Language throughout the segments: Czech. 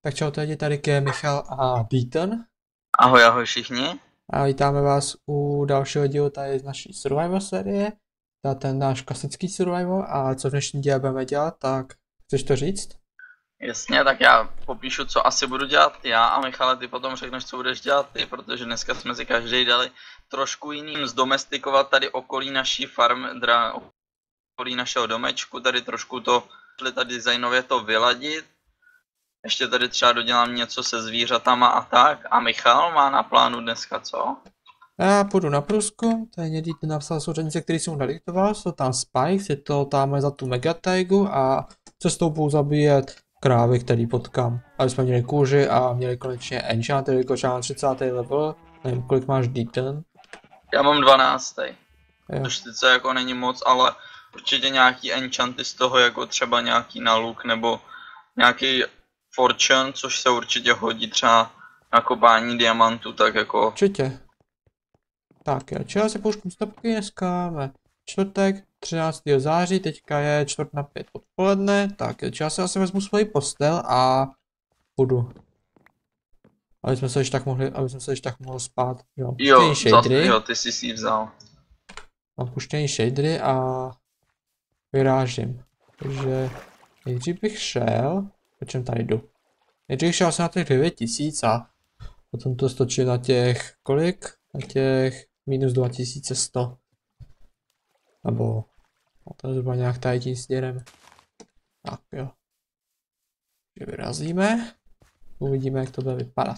Tak čau, tady je Michal a Beaton Ahoj, ahoj všichni. a vítáme vás u dalšího dílu tady z naší survival série. To je ten náš klasický survival a co v dnešním díle budeme dělat, tak chceš to říct? Jasně, tak já popíšu, co asi budu dělat já a Michale, ty potom řekneš, co budeš dělat ty, protože dneska jsme si každý dali trošku jiným zdomestikovat tady okolí naší farm, okolí našeho domečku, tady trošku to, tady designově to vyladit. Ještě tady třeba dodělám něco se zvířatama a tak. A Michal má na plánu dneska co? Já půjdu na průzkum, tady někdy napsal souřadnice, který jsem mu nadiktoval, jsou tam Spikes, je to tam za tu megataigu a cestou budu zabíjet krávy, který potkám. Aby jsme měli kůži a měli konečně enchant, jelikož já mám 30. level, nevím kolik máš Beaton. Já mám 12. Jo. Což sice jako není moc, ale určitě nějaký enchanty z toho, jako třeba nějaký na luk nebo nějaký fortune, což se určitě hodí třeba na kopání diamantu, tak jako... Určitě. Tak jo, čeho si pouštím stopky, dneska máme čtvrtek, 13. září, teďka je 4:45 odpoledne, tak jo, já si asi vezmu svoji postel a půjdu. Aby jsme se ještě tak mohli spát, jo. Jo, Shadery, jo, ty jsi si ji vzal. mám puštěný shadery a vyrážím. Takže nejdřív bych šel, po čem tady jdu. Nejdřív šel jsem na těch 9000 a potom to stočil na těch, kolik? Na těch minus 2100. Nebo, no to je zhruba nějak tady tím směrem. Tak jo. Takže vyrazíme. Uvidíme, jak to bude vypadat.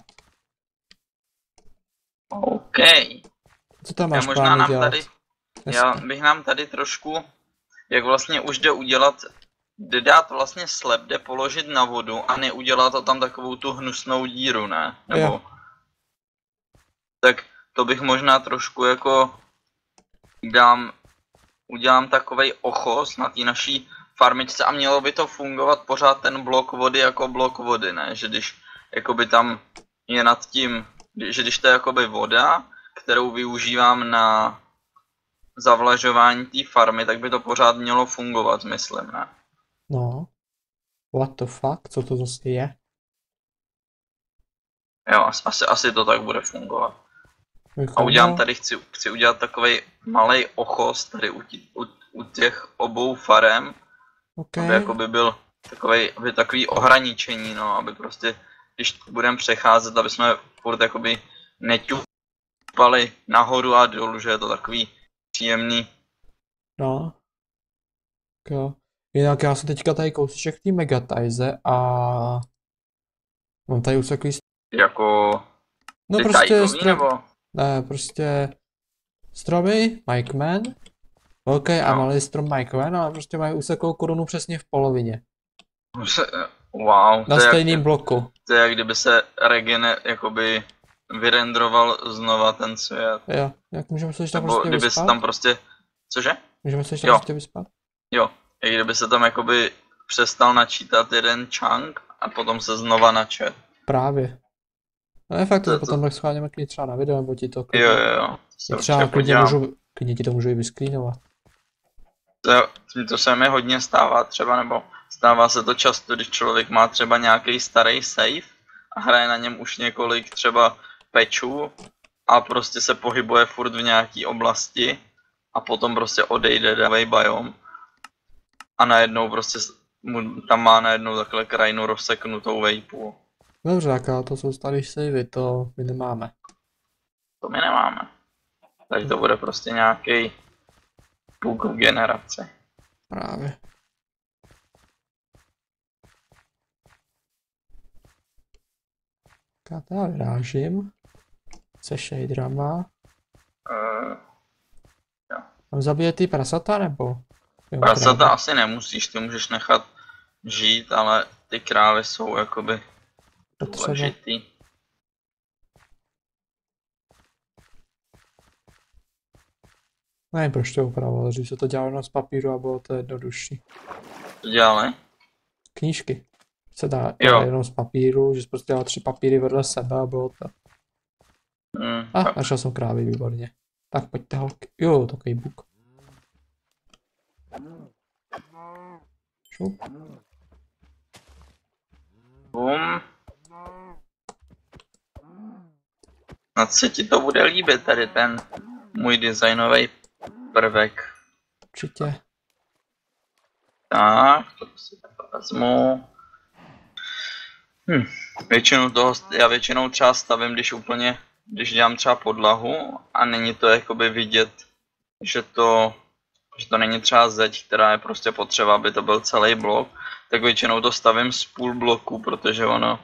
OK. Co tam Já máš možná plánu nám dělat? tady, já bych nám tady trošku, jak vlastně už jde dát vlastně slep, jde položit na vodu a neudělat to tam takovou tu hnusnou díru, ne? Nebo... Jo. Tak to bych možná trošku jako udělám takovej ochos na té naší farmičce a mělo by to fungovat pořád ten blok vody jako blok vody, ne? Že když jakoby tam je nad tím, že když to je jakoby voda, kterou využívám na zavlažování té farmy, tak by to pořád mělo fungovat, myslím, ne? No. What the fuck? Co to zase je? Jo, asi to tak bude fungovat. A chci udělat takovej malej ochos tady u těch obou farem, Okay. aby jakoby byl takový ohraničení, no, aby prostě, když budeme přecházet, aby jsme furt jakoby neťupali nahoru a dolů, že je to takový příjemný. No. Jo. Jinak já jsem teďka tady kousíček té megataize a mám tady už takový... Jako No ty prostě tajkový, nebo? Ne, prostě stromy Mike Man, velký a No. malý strom Mike Man a prostě mají úseklou korunu přesně v polovině. Wow, Na stejném bloku. To je jak kdyby se jakoby vyrendroval znova ten svět. Jo, jak můžeme se ještě Nebo prostě kdyby se vyspat? tam prostě, cože? Můžeme se ještě Jo. prostě vyspat? Jo, jak kdyby se tam jakoby přestal načítat jeden chunk a potom se znova načet. Právě. No je fakt, To- že potom tak schválně klidně třeba na video, nebo ti to Jo. I třeba klidně ti to můžu i vyscreenovat. To se mi hodně stává třeba, nebo stává se to často, když člověk má třeba nějaký starý save a hraje na něm už několik třeba patchů a prostě se pohybuje furt v nějaký oblasti a potom prostě odejde davej biom a najednou prostě tam má najednou takhle krajinu rozseknutou vejpu. Dobře, tak ale to jsou starý savey, to my nemáme. To my nemáme. Takže to bude prostě nějaký bug v generaci. Právě. Tak já vyrážím. Se shaderama. Jo. Mám zabíjet ty prasata, nebo? Jo, Prasata krávy. asi nemusíš, ty můžeš nechat žít, ale ty krávy jsou jakoby Potřeba. důležitý. Nevím, proč to upravovalo, že se to dělalo jenom z papíru a bylo to jednodušší. Co dělali? Knížky se dá Jo. jenom z papíru, že jsi prostě dělal 3 papíry vedle sebe a bylo to. Tak. Našel jsem krávy, výborně. Tak pojďte holky. Jo, takový buk. Šup. Bum. Snad se ti to bude líbit, tady ten můj designový prvek. Určitě. Tak, to si takhle vezmu. Já většinou třeba stavím, když dělám třeba podlahu a není to jakoby vidět, že to není třeba zeď, která je prostě potřeba, aby to byl celý blok, tak většinou to stavím z půl bloku, protože ono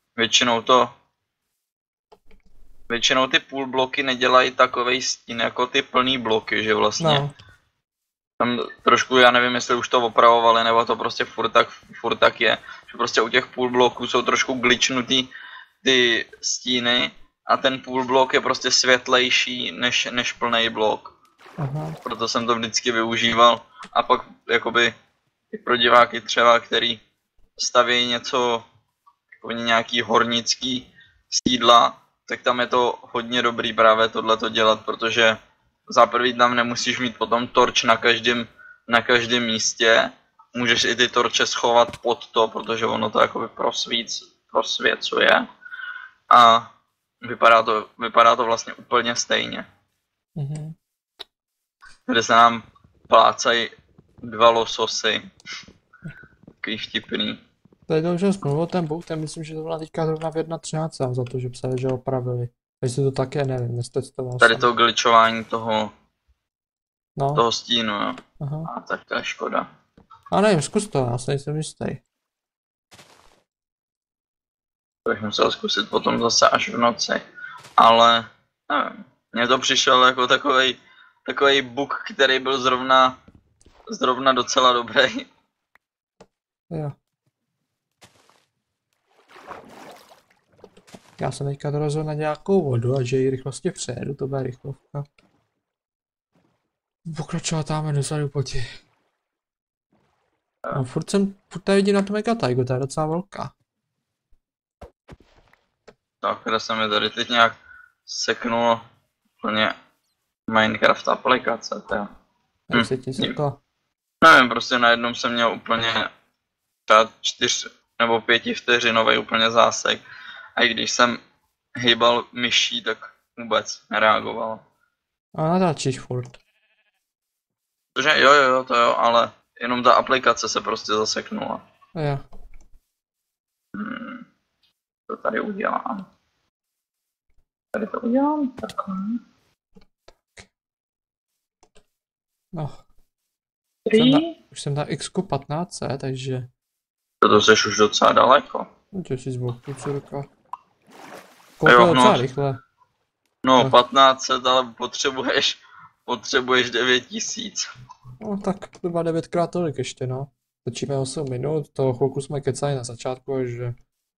většinou ty půl bloky nedělají takovej stín jako ty plný bloky, že vlastně No. tam trošku, já nevím, jestli už to opravovali, nebo to prostě furt tak je, že prostě u těch půl bloků jsou trošku glitchnutý ty stíny a ten půl blok je prostě světlejší než plný blok. Aha. Proto jsem to vždycky využíval a pak jakoby i pro diváky třeba, který staví něco, jako nějaký hornický sídla, tak tam je to hodně dobrý právě tohleto dělat, protože za prvý tam nemusíš mít potom torč na každém místě, můžeš i ty torče schovat pod to, protože ono to jakoby prosvěcuje a vypadá to vlastně úplně stejně. Mhm. Kde se nám plácají 2 lososy. Takový vtipný. Tady to už je smlouvo ten bout, myslím, že to byla teďka zrovna v 1.13 za to, že psali, že opravili. Takže to také nevím, nestestoval Tady jsem. to glitchování toho No, stínu, jo. aha. A tak to je škoda. A nevím, zkus to, já se nejsem jistý. To bych musel zkusit potom zase až v noci. Ale nevím, mně to přišel jako takovej bug, který byl zrovna docela dobrý. Jo. Já jsem teďka dorazil na nějakou vodu a že ji rychlosti přejedu, to bude rychlovka. Pokračovat tam dozadu poti. No, furt tady vidím na tu Megataigu, ta je docela velká. Tak, kde se mi tady teď nějak seknulo úplně Minecraft aplikace, to. Světí se to. Nevím, prostě najednou jsem měl úplně třeba 4 nebo 5 vteřinový úplně zásek. A i když jsem hýbal myší, tak vůbec nereagoval. A natáčíš furt. Protože jo, to jo, ale jenom ta aplikace se prostě zaseknula. Jo. To tady udělám. Tady to udělám takhle. No, 3. už jsem na XQ15, takže... To jsi už docela daleko. No, si zboku cirka. Jo, Koupil no. docela rychle. No, No. 1500, ale potřebuješ 9000. No tak to má 9krát tolik ještě, no. Točíme 8 minut, toho chvilku jsme kecali na začátku, že...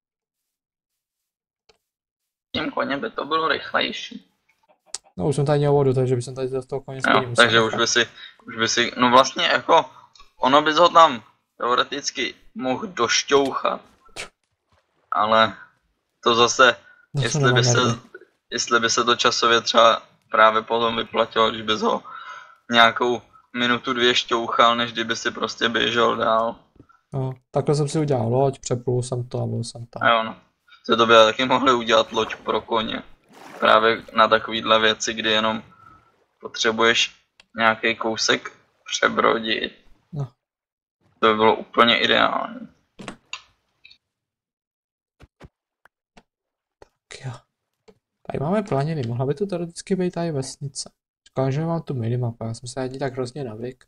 Tím koněm by to bylo rychlejší. No už jsem tady měl vodu, takže bych tady z toho koně spíš musel Takže nechat. už by si, no vlastně jako, ono bys ho tam teoreticky mohl došťouchat. Ale to zase, No, to nemám nervy. jestli by se to časově třeba právě potom vyplatilo, když bys ho nějakou minutu 2 šťouchal, než kdyby si prostě běžel dál. No, takhle jsem si udělal loď, přeplul jsem to a byl jsem tam. A jo, no. To by taky mohli udělat loď pro koně. Právě na takovýhle věci, kdy jenom potřebuješ nějaký kousek přebrodit. No. To by bylo úplně ideální. Tak jo. Tady máme planiny, mohla by to teoreticky být tady vesnice. Říkám, že mám tu minimapu, já jsem se ani tak hrozně navyk.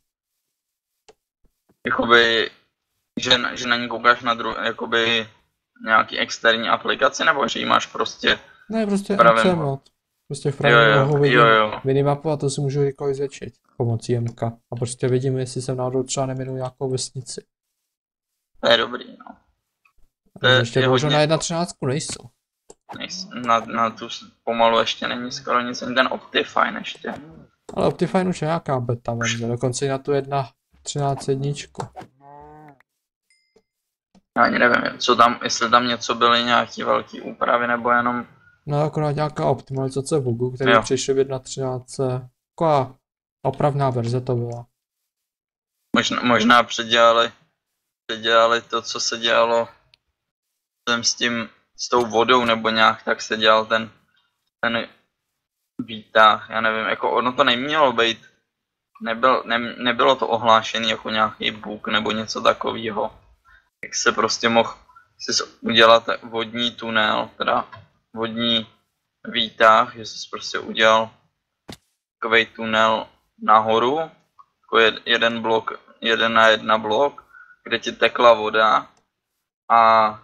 Jakoby, že na ní koukáš na jakoby nějaký externí aplikaci, nebo že ji máš prostě Ne, prostě pravém- MC mod. Prostě v pravém rohu vidím jo. minimapu a to si můžu rychle zvětšit pomocí MK. A prostě vidím, jestli jsem náhodou třeba neminul nějakou vesnici. To je dobrý, no. To Ale ještě je bohužel hodně- na 1.13 nejsou. Na tu pomalu ještě není skoro nic, ani ten Optifine ještě. Ale Optifine už je nějaká beta verze, dokonce i na tu 1.13 jedničku. Já ani nevím, jestli tam něco byly nějaký velký úpravy, nebo jenom... No akorát nějaká optimalizace bugu, který Jo. přišel v 1.13. Taková opravná verze to byla. Možná předělali to, co se dělalo s tou vodou, nebo nějak tak se dělal ten ten výtah, já nevím, jako ono to nemělo být, nebylo to ohlášené jako nějaký bug nebo něco takového. Jak se prostě mohl si udělat vodní tunel, teda vodní výtah, že jsi prostě udělal takový tunel nahoru, jako jeden blok, 1 na 1 blok, kde ti tekla voda a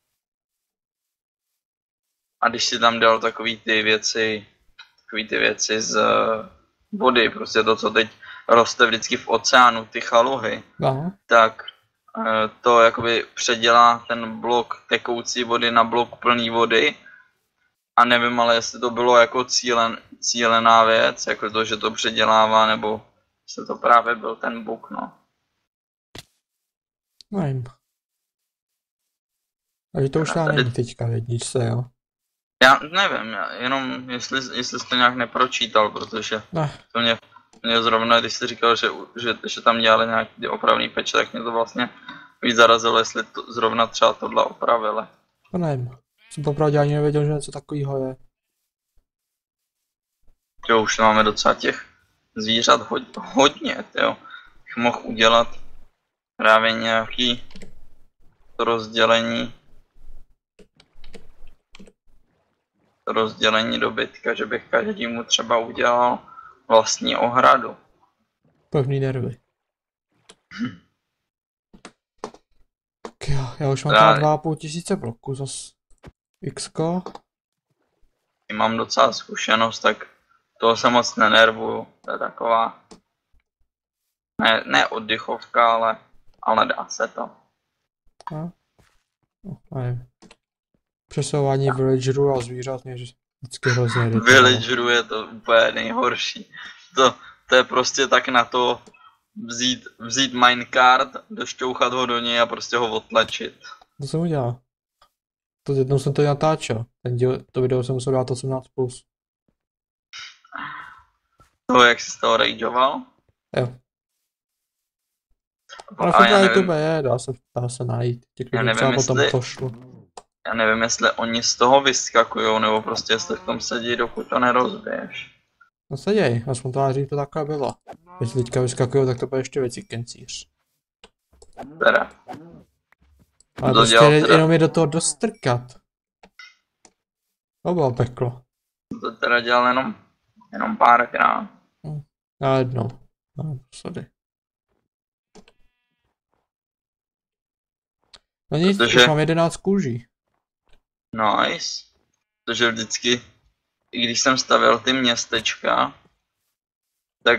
když si tam dal takový ty věci z vody, prostě to, co teď roste vždycky v oceánu, ty chaluhy, tak to jakoby předělá ten blok tekoucí vody na blok plný vody. A nevím, ale jestli to bylo jako cílená věc, jako to, že to předělává, nebo jestli to právě byl ten bug, no. Nevím. Takže to už není teďka v jedničce, jo? Já nevím, jenom jestli jsi to nějak nepročítal, protože to mě zrovna, když jsi říkal, že tam dělali nějaký opravný peče, tak mě to vlastně víc zarazilo, jestli to zrovna třeba tohle opravili. To nevím. Jsem popravdě ani nevěděl, že něco takového je. Jo, už máme docela těch zvířat hodně, jo. Bych mohl udělat právě nějaký to rozdělení dobytka, že bych každému třeba udělal vlastní ohradu. Pevný nervy. Tak jo, já už mám tam 2,5 tisíce bloků zas. Xko. Mám docela zkušenost, tak toho se moc nenervuju. To je taková ne oddychovka, ale dá se to. No, nevím. Přesouvání villagerů a zvířat mě vždycky hrozně irrituje. Villagerů je to úplně nejhorší. To je prostě tak na to vzít minecart, došťouchat ho do něj a prostě ho odtlačit. To jsem udělal. To jednou jsem to natáčel. To video jsem musel dát 18+. To, jak jsi z toho rageoval? Jo. Ale fakt na YouTube je, dá se najít. Já nevím, já nevím, jestli oni z toho vyskakujou, nebo prostě jestli v tom sedí, dokud to nerozbiješ. No seděj, aspoň to dřív to takhle bylo. Jestli teďka vyskakujou, tak to bude ještě věcí kencíř. Teda. Ale prostě jenom je do toho dostrkat. To bylo peklo. To teda dělal jenom párkrát. Já jednou. Sorry. No nic, už mám 11 kůží. Nice. Protože vždycky, i když jsem stavěl ty městečka, tak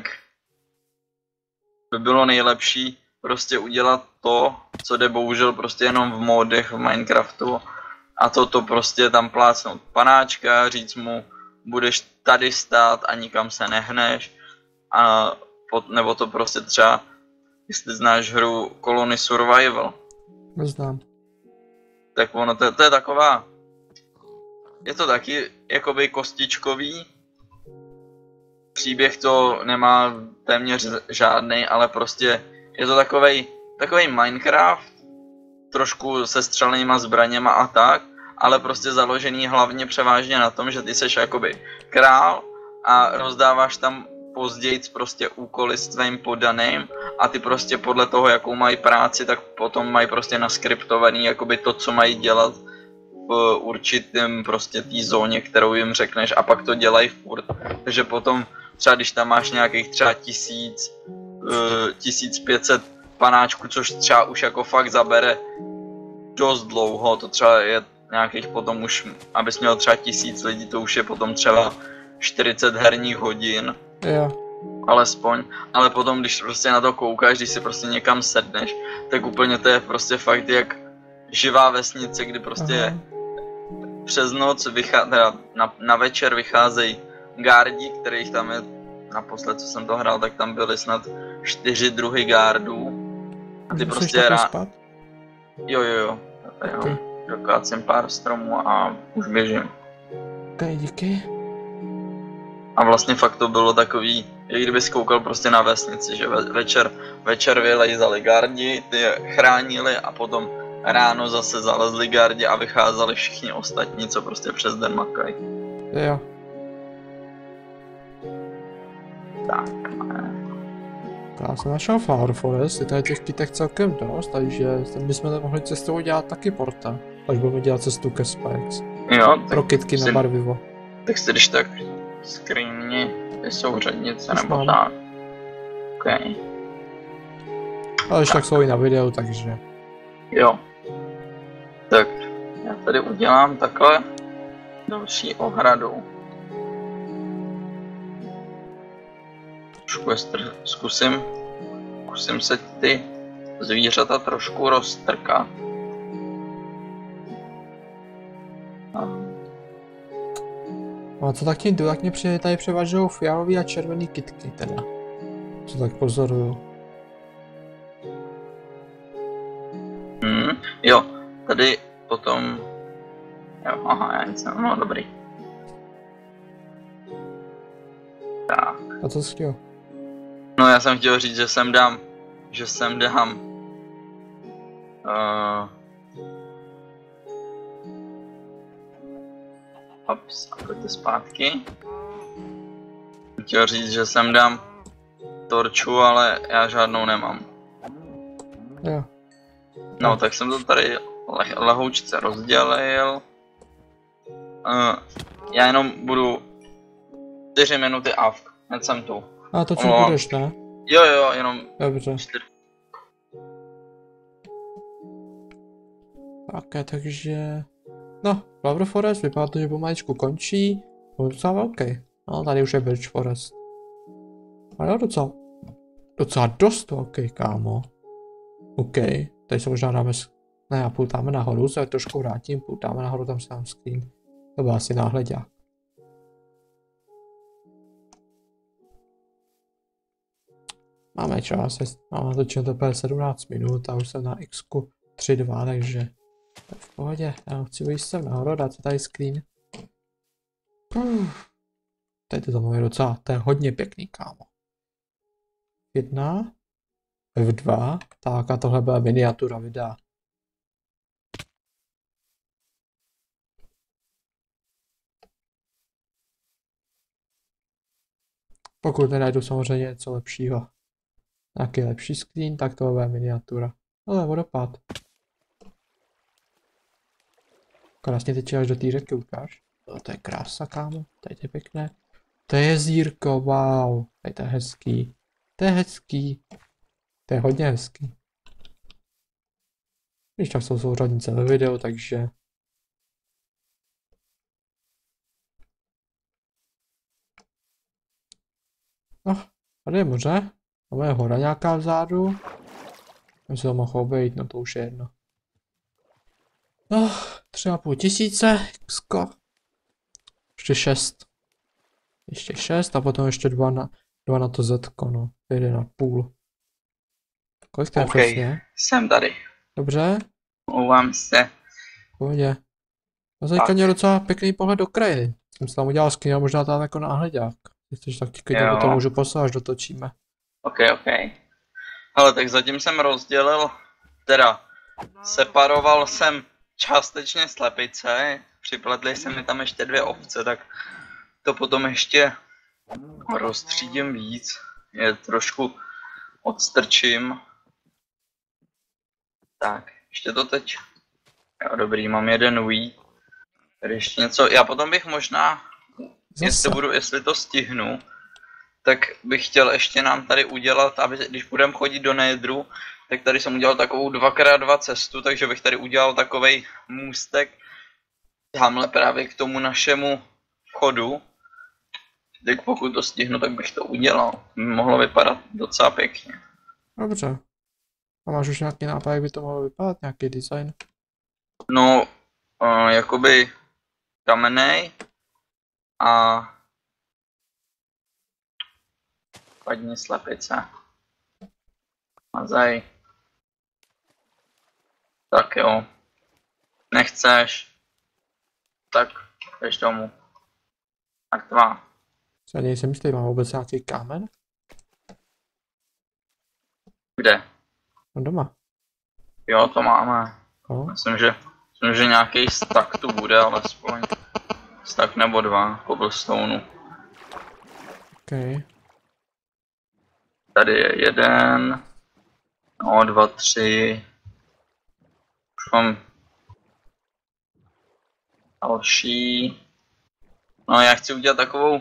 by bylo nejlepší prostě udělat to, co jde bohužel prostě jenom v modech v Minecraftu. A to prostě tam plácnout panáčka, říct mu, budeš tady stát a nikam se nehneš. Nebo to prostě třeba, jestli znáš hru Colony Survival. Neznám. Tak ono, to je taková, je to taky jakoby kostičkový. Příběh to nemá téměř žádný, ale prostě je to takovej Minecraft, trošku se střelnýma zbraněma a tak, ale prostě založený hlavně převážně na tom, že ty seš jakoby král a rozdáváš tam později prostě úkoly s tvým podaným a ty prostě podle toho, jakou mají práci, tak potom mají prostě naskriptovaný jakoby to, co mají dělat v určitém prostě té zóně, kterou jim řekneš a pak to dělají furt. Takže potom třeba když tam máš nějakých třeba 1500 panáčků, což třeba už jako fakt zabere dost dlouho, to třeba je nějakých potom už, abys měl třeba 1000 lidí, to už je potom třeba 40 herních hodin. Jo. Alespoň, ale potom když prostě na to koukáš, když si prostě někam sedneš, tak úplně to je prostě fakt jak živá vesnice, kdy prostě přes noc teda na večer vycházejí gardi, kterých tam je, naposled co jsem to hrál, tak tam byly snad 4 druhy gardů. A ty prostě Jo. Okay. Dokácím pár stromů a už běžím. Okay, díky. A vlastně fakt to bylo takový, jak kdyby koukal prostě na vesnici, že večer vylejzali gardi, ty je chránili a potom ráno zase zalezli gardi a vycházeli všichni ostatní, co prostě přes den makají. Jo. Tak. Já jsem našel Flower Forest, je tady těch kytek celkem dost, takže bychom tam mohli cestou dělat taky porta. Až budeme dělat cestu ke Spikes. Jo, Pro kytky na barvivo. Tak si když tak screenni ty souřadnice Už nebo mám. tak. OK. Ale ještě tak jsou i na videu, takže... Jo. Tak já tady udělám takhle další ohradu. Trošku zkusím se ty zvířata trošku roztrkat. A co tak tím jdu, tak mě přijde tady převažují fialový a červený kytky teda. Co tak pozoruju. Jo, tady potom... Jo, aha, já nic no dobrý. Tak. A co jsi chtěl? No já jsem chtěl říct, že sem dám... Ups, a pojďte zpátky. Chtěl říct, že sem dám torču, ale já žádnou nemám. Jo. No, tak jsem to tady lehoučce rozdělil. Já jenom budu 4 minuty AFK, hned jsem tu. A to co budeš, ne? Jo, jenom Dobře. 4. Tak, takže... No, Flower Forest vypadá to, že pomaličku končí. To je docela velký. No, tady už je Birch Forest. Ale jo, docela dost velký, kámo. OK, tady se možná dáme... Ne, a půltáme nahoru, se trošku vrátím, půltáme nahoru, tam se dám screen. To byl asi náhledák. Máme čas, máme natočeno to 17 minut a už jsem na X-ku 3.2, takže to je v pohodě. Já chci vyjít sem nahoru, dát si tady screen. Tady to tam je docela, to je hodně pěkný, kámo. 1, F2, tak a tohle byla miniatura videa. Pokud nenajdu samozřejmě něco lepšího. Nějaký lepší screen, tak to bude miniatura. Ale vodopád. Krásně teď až do té řeky, ukáž. To je krása, kámo. Tady to je pěkné. To je jezírko, wow. Tady to je hezký. To je hezký. To je hodně hezký. Když tak jsou souřadnice ve videu, takže... No, tady je moře. Tam je hora nějaká vzadu. Tam se to mohlo obejít, no to už je jedno. No, 3,5 tisíce, xko. Ještě 6. Ještě 6 a potom ještě 2 na to zetko, no. 1,5. Kolik to je přesně? Jsem tady. Dobře? Omlouvám se. V pohodě. No teďka měl docela pěkný pohled do krajiny. Jsem si tam udělal skin a možná tam jako náhledák. Když tak ti klidně to můžu poslat, až dotočíme. OK. Ale tak zatím jsem rozdělil, teda separoval jsem částečně slepice, připletly se mi tam ještě 2 ovce, tak to potom ještě rozstřídím víc, je trošku odstrčím. Tak, ještě to teď, jo dobrý, mám jeden weed, tady ještě něco, já potom bych možná, jestli to stihnu, tak bych chtěl ještě nám tady udělat, aby když budeme chodit do Netheru, tak tady jsem udělal takovou 2x2 cestu, takže bych tady udělal takovej můstek tamhle právě k tomu našemu vchodu. Tak pokud to stihnu, tak bych to udělal. Mohlo vypadat docela pěkně. Dobře. A máš už nějaký nápad, jak by to mohlo vypadat? Nějaký design? No, jakoby kamenej a padni slepice. Mazaj. Tak jo. Nechceš? Tak jdeš domů. Tak 2. Já nejsem jistý, mám vůbec nějaký kámen? Kde? No doma. Jo, to máme. No. Myslím, že nějaký stack tu bude, alespoň. Stack nebo 2 cobblestoneu. OK. Tady je jeden, no 2, 3. Už mám další. No já chci udělat takovou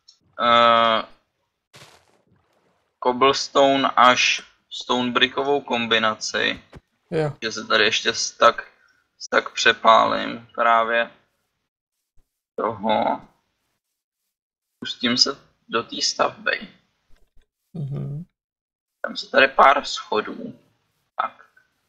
cobblestone až stonebrickovou kombinaci. Jo. Že se tady ještě tak přepálím právě toho. Pustím se do té stavby. Mhm. Tam se tady pár schodů. Tak.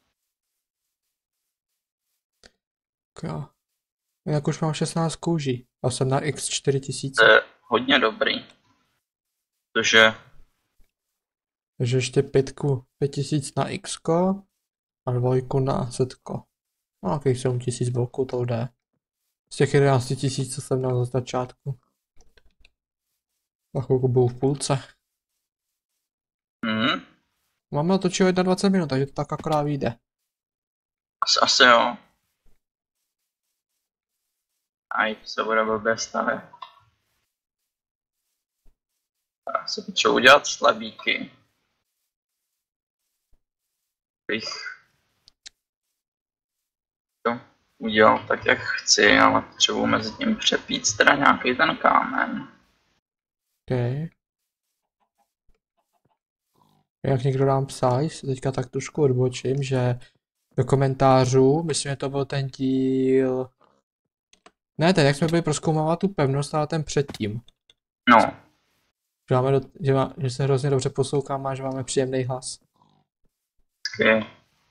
Jo. Jak už mám 16 kůží. A jsem na x 4000. To je hodně dobrý. Protože Takže ještě 5000 na x a 2 na z. No, nějakých 7000 bloků to jde. Z těch 11 000, co jsem měl za začátku. Za chvilku budu v půlce. Máme otočit 21 minut, takže to tak akorát vyjde. asi jo. Aj se bude blbě stavět. Já si potřebuji udělat slabíky. Bych to udělal tak, jak chci, ale potřebuji mezi tím přepít teda nějaký ten kámen. OK. Jak někdo nám psal, se teďka tak trošku odbočím, že do komentářů, myslím, že to byl ten díl... Ne, ten, jak jsme byli prozkoumávat tu pevnost, ale ten předtím. No. Že se hrozně dobře poslouchám a že máme příjemný hlas. Okay.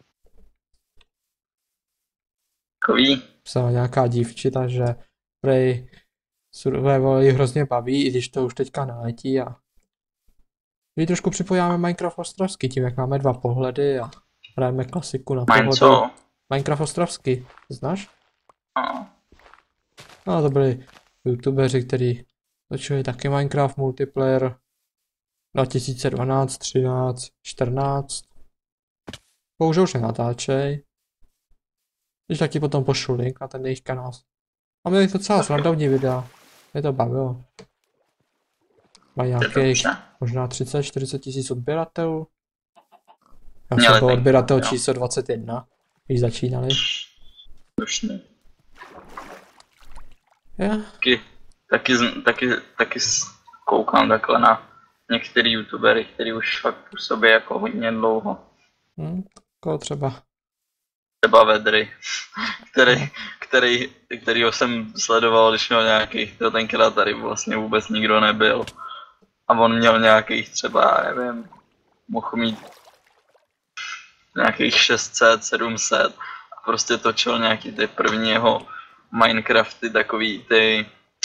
Takový. Psala nějaká dívčita, že prej survival ji hrozně baví, i když to už teďka neletí a... My trošku připojáme Minecraft ostravsky, tím jak máme 2 pohledy a hrajeme klasiku na pohodu. Minecraft ostravsky, znáš? No to byli youtubeři, kteří točili taky Minecraft multiplayer 2012, 13, 14. Bohužel už nenatáčej. Když taky potom pošlu link na ten jejich kanál. A měli to celá srandovní videa. Mě to bavilo. Mají nějakých možná 30-40 tisíc odběratelů. Já jsem byl odběratel číslo 21, když začínali. Slušný. Yeah. Taky koukám takhle na některý youtubery, který už fakt působí jako hodně dlouho. Koho třeba? Třeba Vedry, kterýho jsem sledoval, když měl nějakých, to tenkrát tady vlastně vůbec nikdo nebyl. A on měl nějakých třeba, nevím, mohl mít nějakých 600, 700 a prostě točil nějaký ty první jeho Minecrafty, takový ty...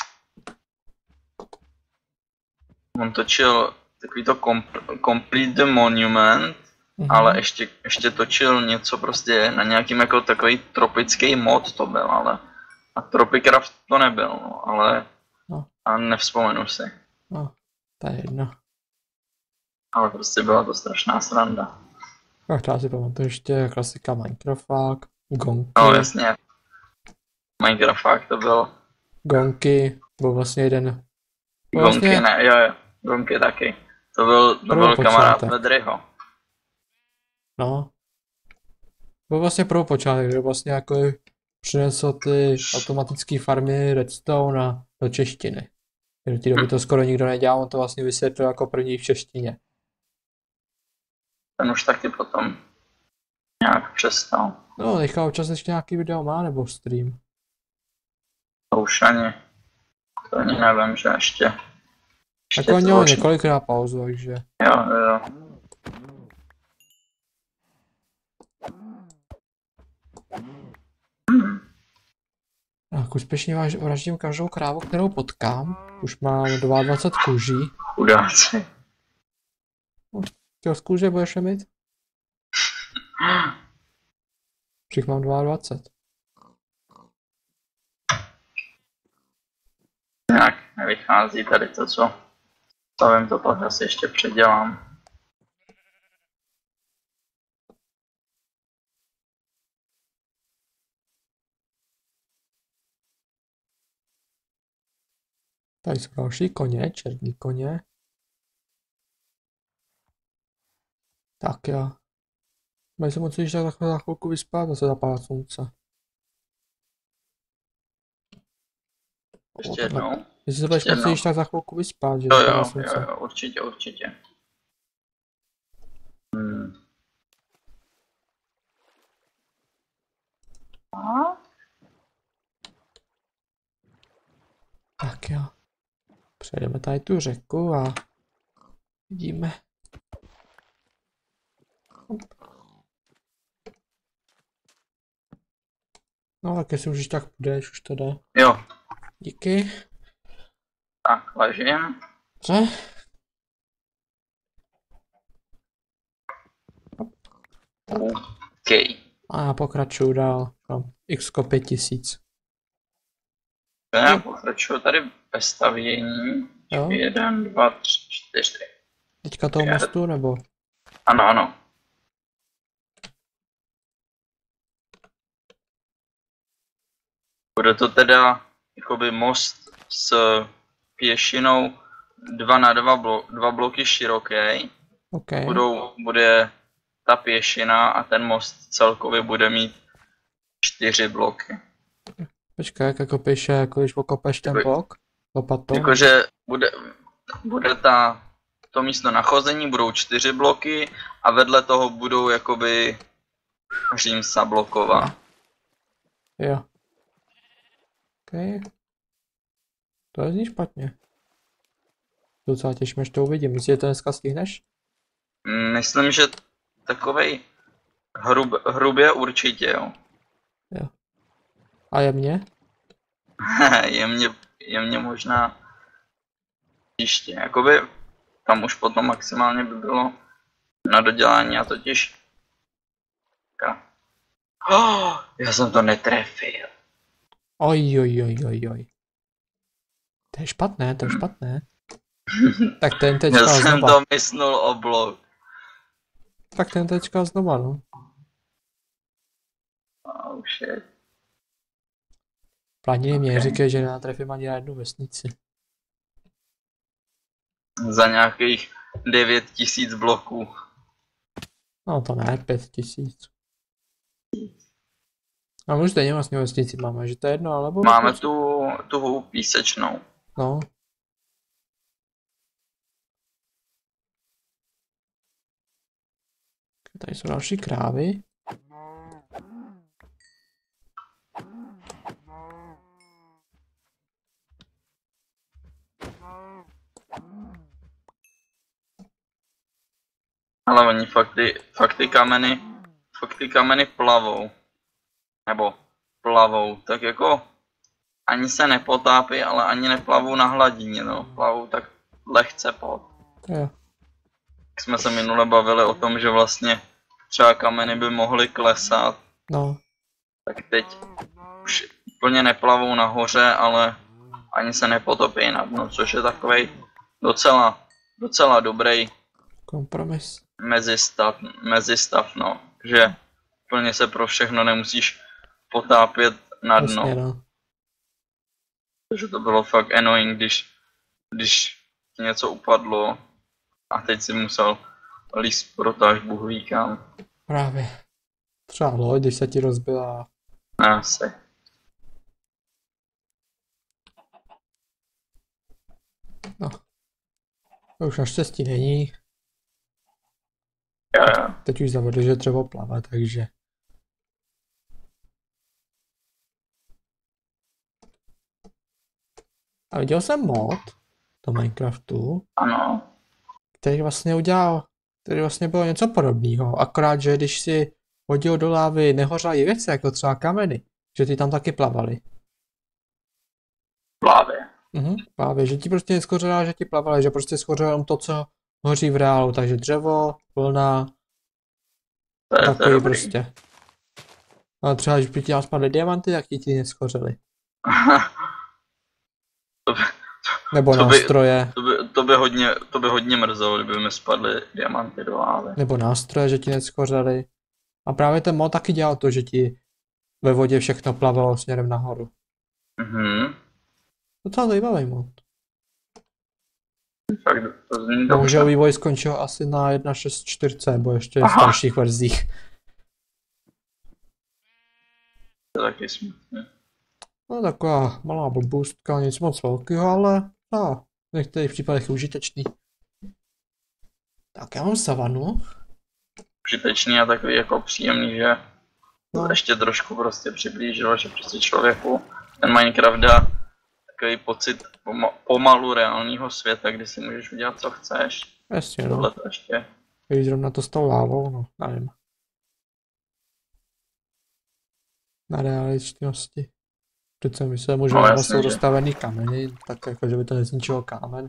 On točil takový to Complete the Monument, ale ještě točil něco prostě na nějakým jako takový tropický mod to byl, ale a Tropicraft to nebyl, no, ale a nevzpomenu si. No, to je jedno. Ale prostě byla to strašná sranda. Ach, já si pamatuju ještě klasika Minecraft, Gonky. No jasně. Minecraft to byl. Gonky, byl vlastně jeden. Gonky ne, jo, Gonky taky. To byl kamarád Vedryho. No. Byl vlastně prvopočátek, že vlastně jako přinesl ty automatické farmy Redstone do češtiny. V té doby to skoro nikdo nedělal, on to vlastně vysvětlil jako první v češtině. Ten už taky potom nějak přestal. No, teďka občas ještě nějaký video má, nebo stream. To už ani nevím, že ještě tak on měl několikrát pauzu, takže... Jo. Tak úspěšně vraždím každou krávu, kterou potkám. Už mám 22 kůží. Chudáci. Těho z kůže budeš mít? Všich mám 22. Tak, nevychází tady to, co vím, to pak asi ještě předělám. Tady jsou další koně, černý koně. Tak jo. Mají se moc již tak za chvilku vyspat, zase zapadá slunce. Ještě jednou. Jestli se budeš Ještě moc jednou. již tak za chvilku vyspat, že Jo, zapadá jo, slunce. jo, určitě, určitě. Tak jo. Přejdeme tady tu řeku a vidíme. Hop. No tak jestli už tak půjdeš, už to jde. Jo, Díky. tak, ležím. Dobře. OK. A já pokračuju dál. Mám x 5000. Já pokračuju tady ve stavění. Jo. 1, 2, 3, 4. Teďka toho mostu, nebo? Ano, ano. Bude to teda jakoby most s pěšinou 2 na 2 bloky široký. OK. Bude ta pěšina a ten most celkově bude mít 4 bloky. Počkej, jako píše, jako když okopeš ten blok? Lopatou? Jakože bude to místo na chození, budou 4 bloky a vedle toho budou jakoby římsa bloková. Jo. OK. To je zní špatně. Docela těším, až to uvidím. Myslíš, že to dneska stihneš? Myslím, že takovej hrubě určitě, jo. Jo. A jemně? jemně možná příště. Jakoby tam už potom maximálně by bylo na dodělání a totiž... Oh, já jsem to netrefil. Oj. To je špatné, to je špatné. Tak ten teďka Já jsem znova. to mysnul o blok. Tak ten teďka znova, no. Oh shit. Planiny mě říkají, že nenatrefím ani na jednu vesnici. Za nějakých 9000 bloků. No to ne, 5000. A už stejně vlastně vesnici máme, že to je jedno, alebo... Máme tu písečnou. No. Tady jsou další krávy. Ale oni fakt ty kameny plavou. Nebo plavou, tak jako ani se nepotápí, ale ani neplavou na hladině, no. Plavou tak lehce pod. Jo. Tak jsme se minule bavili o tom, že vlastně třeba kameny by mohly klesat, No. tak teď už úplně neplavou nahoře, ale ani se nepotopí na dno, což je takovej docela dobrý Kompromis. mezistav, no. Že úplně se pro všechno nemusíš potápět na dno. Jasně, no. Takže to bylo fakt annoying, když ti něco upadlo a teď si musel líst pro tažbu hlíkám. Právě. Třeba loď, když se ti rozbila. Asi. No. To už naštěstí není. Jo. Teď už zavedli, že třeba plave, takže. A viděl jsem mod do Minecraftu, Ano. který vlastně bylo něco podobného, akorát, že když si hodil do lávy nehořelé věci, jako třeba kameny, že ty tam taky plavaly. Právě. Právě, že ti prostě neschořela, že ti plavaly, že prostě schořelo jenom to, co hoří v reálu, takže dřevo, vlna, To je takový dobrý. prostě. A třeba, když by ti tam spadly diamanty, tak ti neschořely. Nebo to by- nástroje, To by hodně mrzelo, kdyby mi spadly diamanty do lávy. že ti neschořely. A právě ten mod taky dělal to, že ti ve vodě všechno plavalo směrem nahoru. Mhm. Docela zajímavý mod. Fakt to zní Bohužel dobře. vývoj skončil asi na 1.6.4, nebo ještě v Aha. starších verzích. To je taky smutné. No taková malá blbůstka, nic moc velkého, ale v některých případech užitečný. Tak já mám savanu. Užitečný a takový jako příjemný, že to No, ještě trošku prostě přiblížilo, že prostě člověku ten Minecraft dá takový pocit pomalu reálného světa, kdy si můžeš udělat, co chceš. jasně no. Tohle to ještě. Když zrovna to s tou lávou, no, nevím. Na realičnosti. Přece myslím, že No, no, jasně, jsou že. rozstavený kameny, tak jako, že by to nezničilo kámen.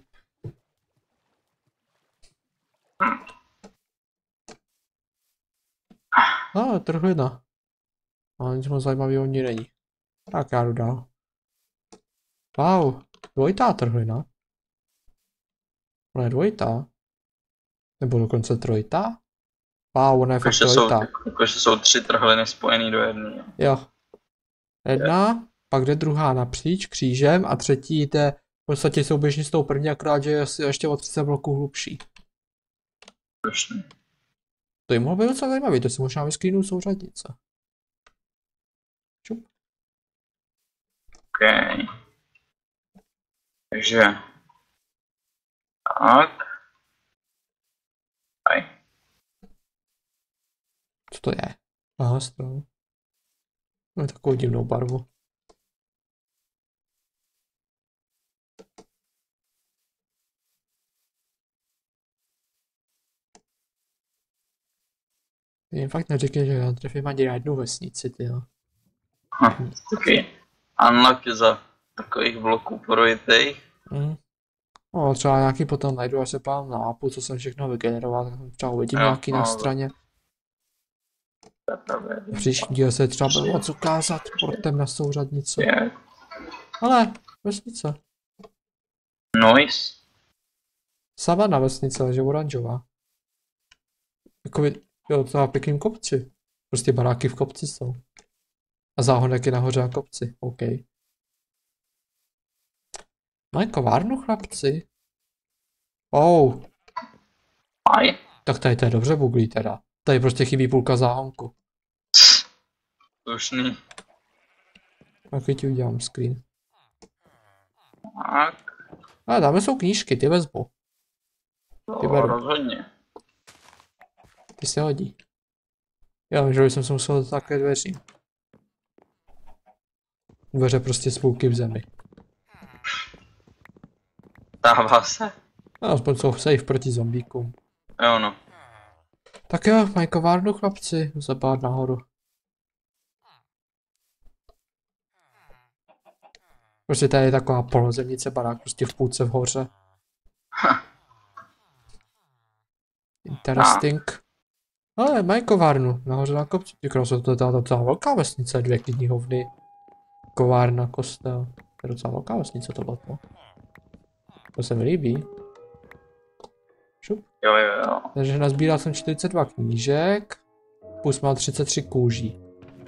No, trhlina. Ale nic moc zajímavého ní není. Tak já jdu dál. Wow, dvojitá trhlina. Ona je dvojitá. Nebo dokonce trojitá? Wow, ona je fakt trojitá. Jakože jsou 3 trhliny spojený do jedné. Jo. Jedna, pak jde druhá napříč křížem a třetí jde v podstatě souběžně s tou první, akorát, že je asi ještě o 30 bloků hlubší. Prošný. To je mohlo být docela zajímavý, to si možná vyscreenu souřadnice. Čup. OK. Takže. Tak. Aj. Co to je? Aha, strom. Má takovou divnou barvu. Jen fakt neřekne, že já trefím ani na jednu vesnici, tyjo. Taky unlucky za takových bloků projitých. No, třeba nějaký potom najdu, až se pám na mapu, co jsem všechno vygeneroval, tak třeba uvidím Jo, nějaký na no, straně. To je pravda. V příští díle se třeba bude moc ukázat portem na souřadnici. Je. Ale, vesnice. Noise. Savana vesnice, ale že oranžová. Jakoby, jo, to na pěkným kopci. Prostě baráky v kopci jsou. A záhonek je nahoře na kopci, OK. Mají kovárnu, chlapci. Oh, Aj. tak tady to je dobře buglí teda. Tady prostě chybí půlka záhonku. Slušný. Taky ti udělám screen. Tak. Ale dáme jsou knížky, ty vezmu. To Ty beru. rozhodně. Ty se hodí. Já že jsem se musel také dveří. Dveře prostě spouky v zemi. Stává se. No, aspoň jsou safe proti zombíkům. Jo no. Tak jo, mají kovárnu, chlapci, zabát nahoru. Prostě tady je taková polozemnice, barák prostě v půlce v hoře. Interesting. Ale mají kovárnu, nahoře na kopci. Ty krása, to je docela velká vesnice, 2 knihovny, kovárna, kostel. To je docela velká vesnice tohleto. To se mi líbí. Šup. Jo. Takže nazbíral jsem 42 knížek, plus mám 33 kůží.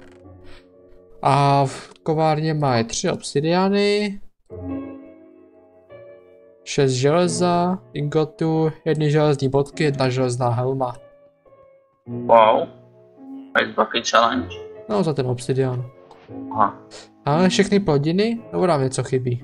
A v kovárně mají 3 obsidiany, 6 železa, ingotu, 1 železní bodky, 1 železná helma. Wow. Ice Bucket Challenge. No za ten obsidian. Aha. A všechny plodiny? Nebo nám něco chybí?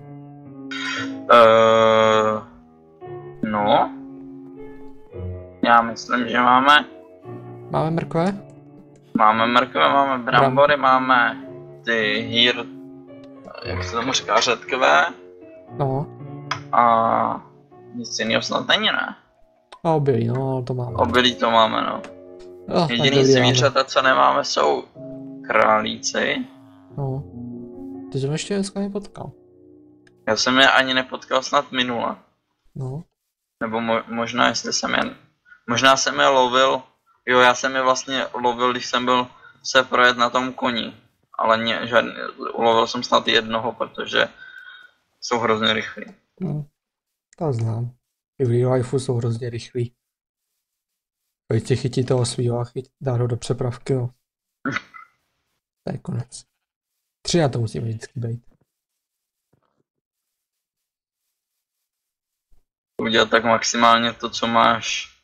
No. Já myslím, že máme Máme mrkve? máme brambory, máme ty jak se tomu říká, řetkové No. a nic jiného snad není, ne? A obilí, no to máme. Obilí to máme, no. No, Jediný zvířata, co nemáme, jsou králíci. No. Ty jsem ještě dneska nepotkal. Já jsem je ani nepotkal snad minule. No. Nebo možná, jestli jsem je... Možná jsem je lovil... Jo, já jsem je vlastně lovil, když jsem byl se projet na tom koni. Ale ulovil jsem snad jednoho, protože jsou hrozně rychlí. To znám. I v real lifeu jsou hrozně rychlí. Pojď si chytí toho svýho a dá ho do přepravky, no. To je konec. 3 na to musíme vždycky být. udělat tak maximálně to, co máš.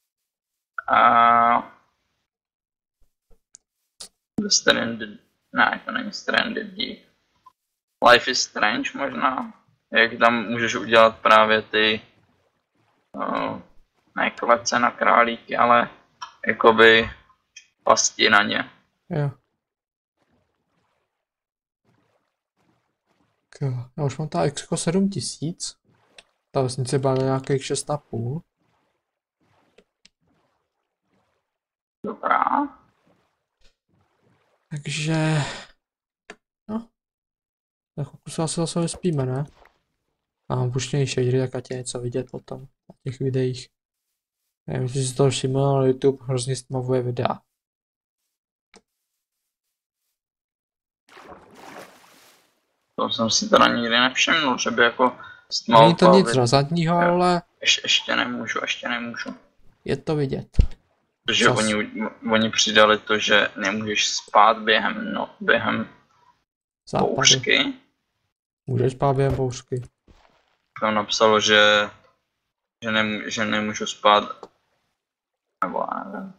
A Stranded, ne, to není Stranded Deep. Life is Strange možná, jak tam můžeš udělat právě ty, ne klece na králíky, ale jakoby pasti na ně. Jo. Já už mám ta X 7000. Ta vesnice byla na nějakých 6,5. Dobrá. Takže... No. Tak se asi zase vyspíme, ne? A mám puštěný shadery, tak ať je něco vidět potom na těch videích. Nevím, jestli si to všiml, ale YouTube hrozně stmavuje videa. To jsem si teda nikdy nevšimnul, že by jako Není to nic razantního, ale... Ještě nemůžu. Je to vidět. Protože oni přidali to, že nemůžeš spát během bouřky. Můžeš spát během bouřky. Tam napsalo, že nemůžu spát, nebo nevím.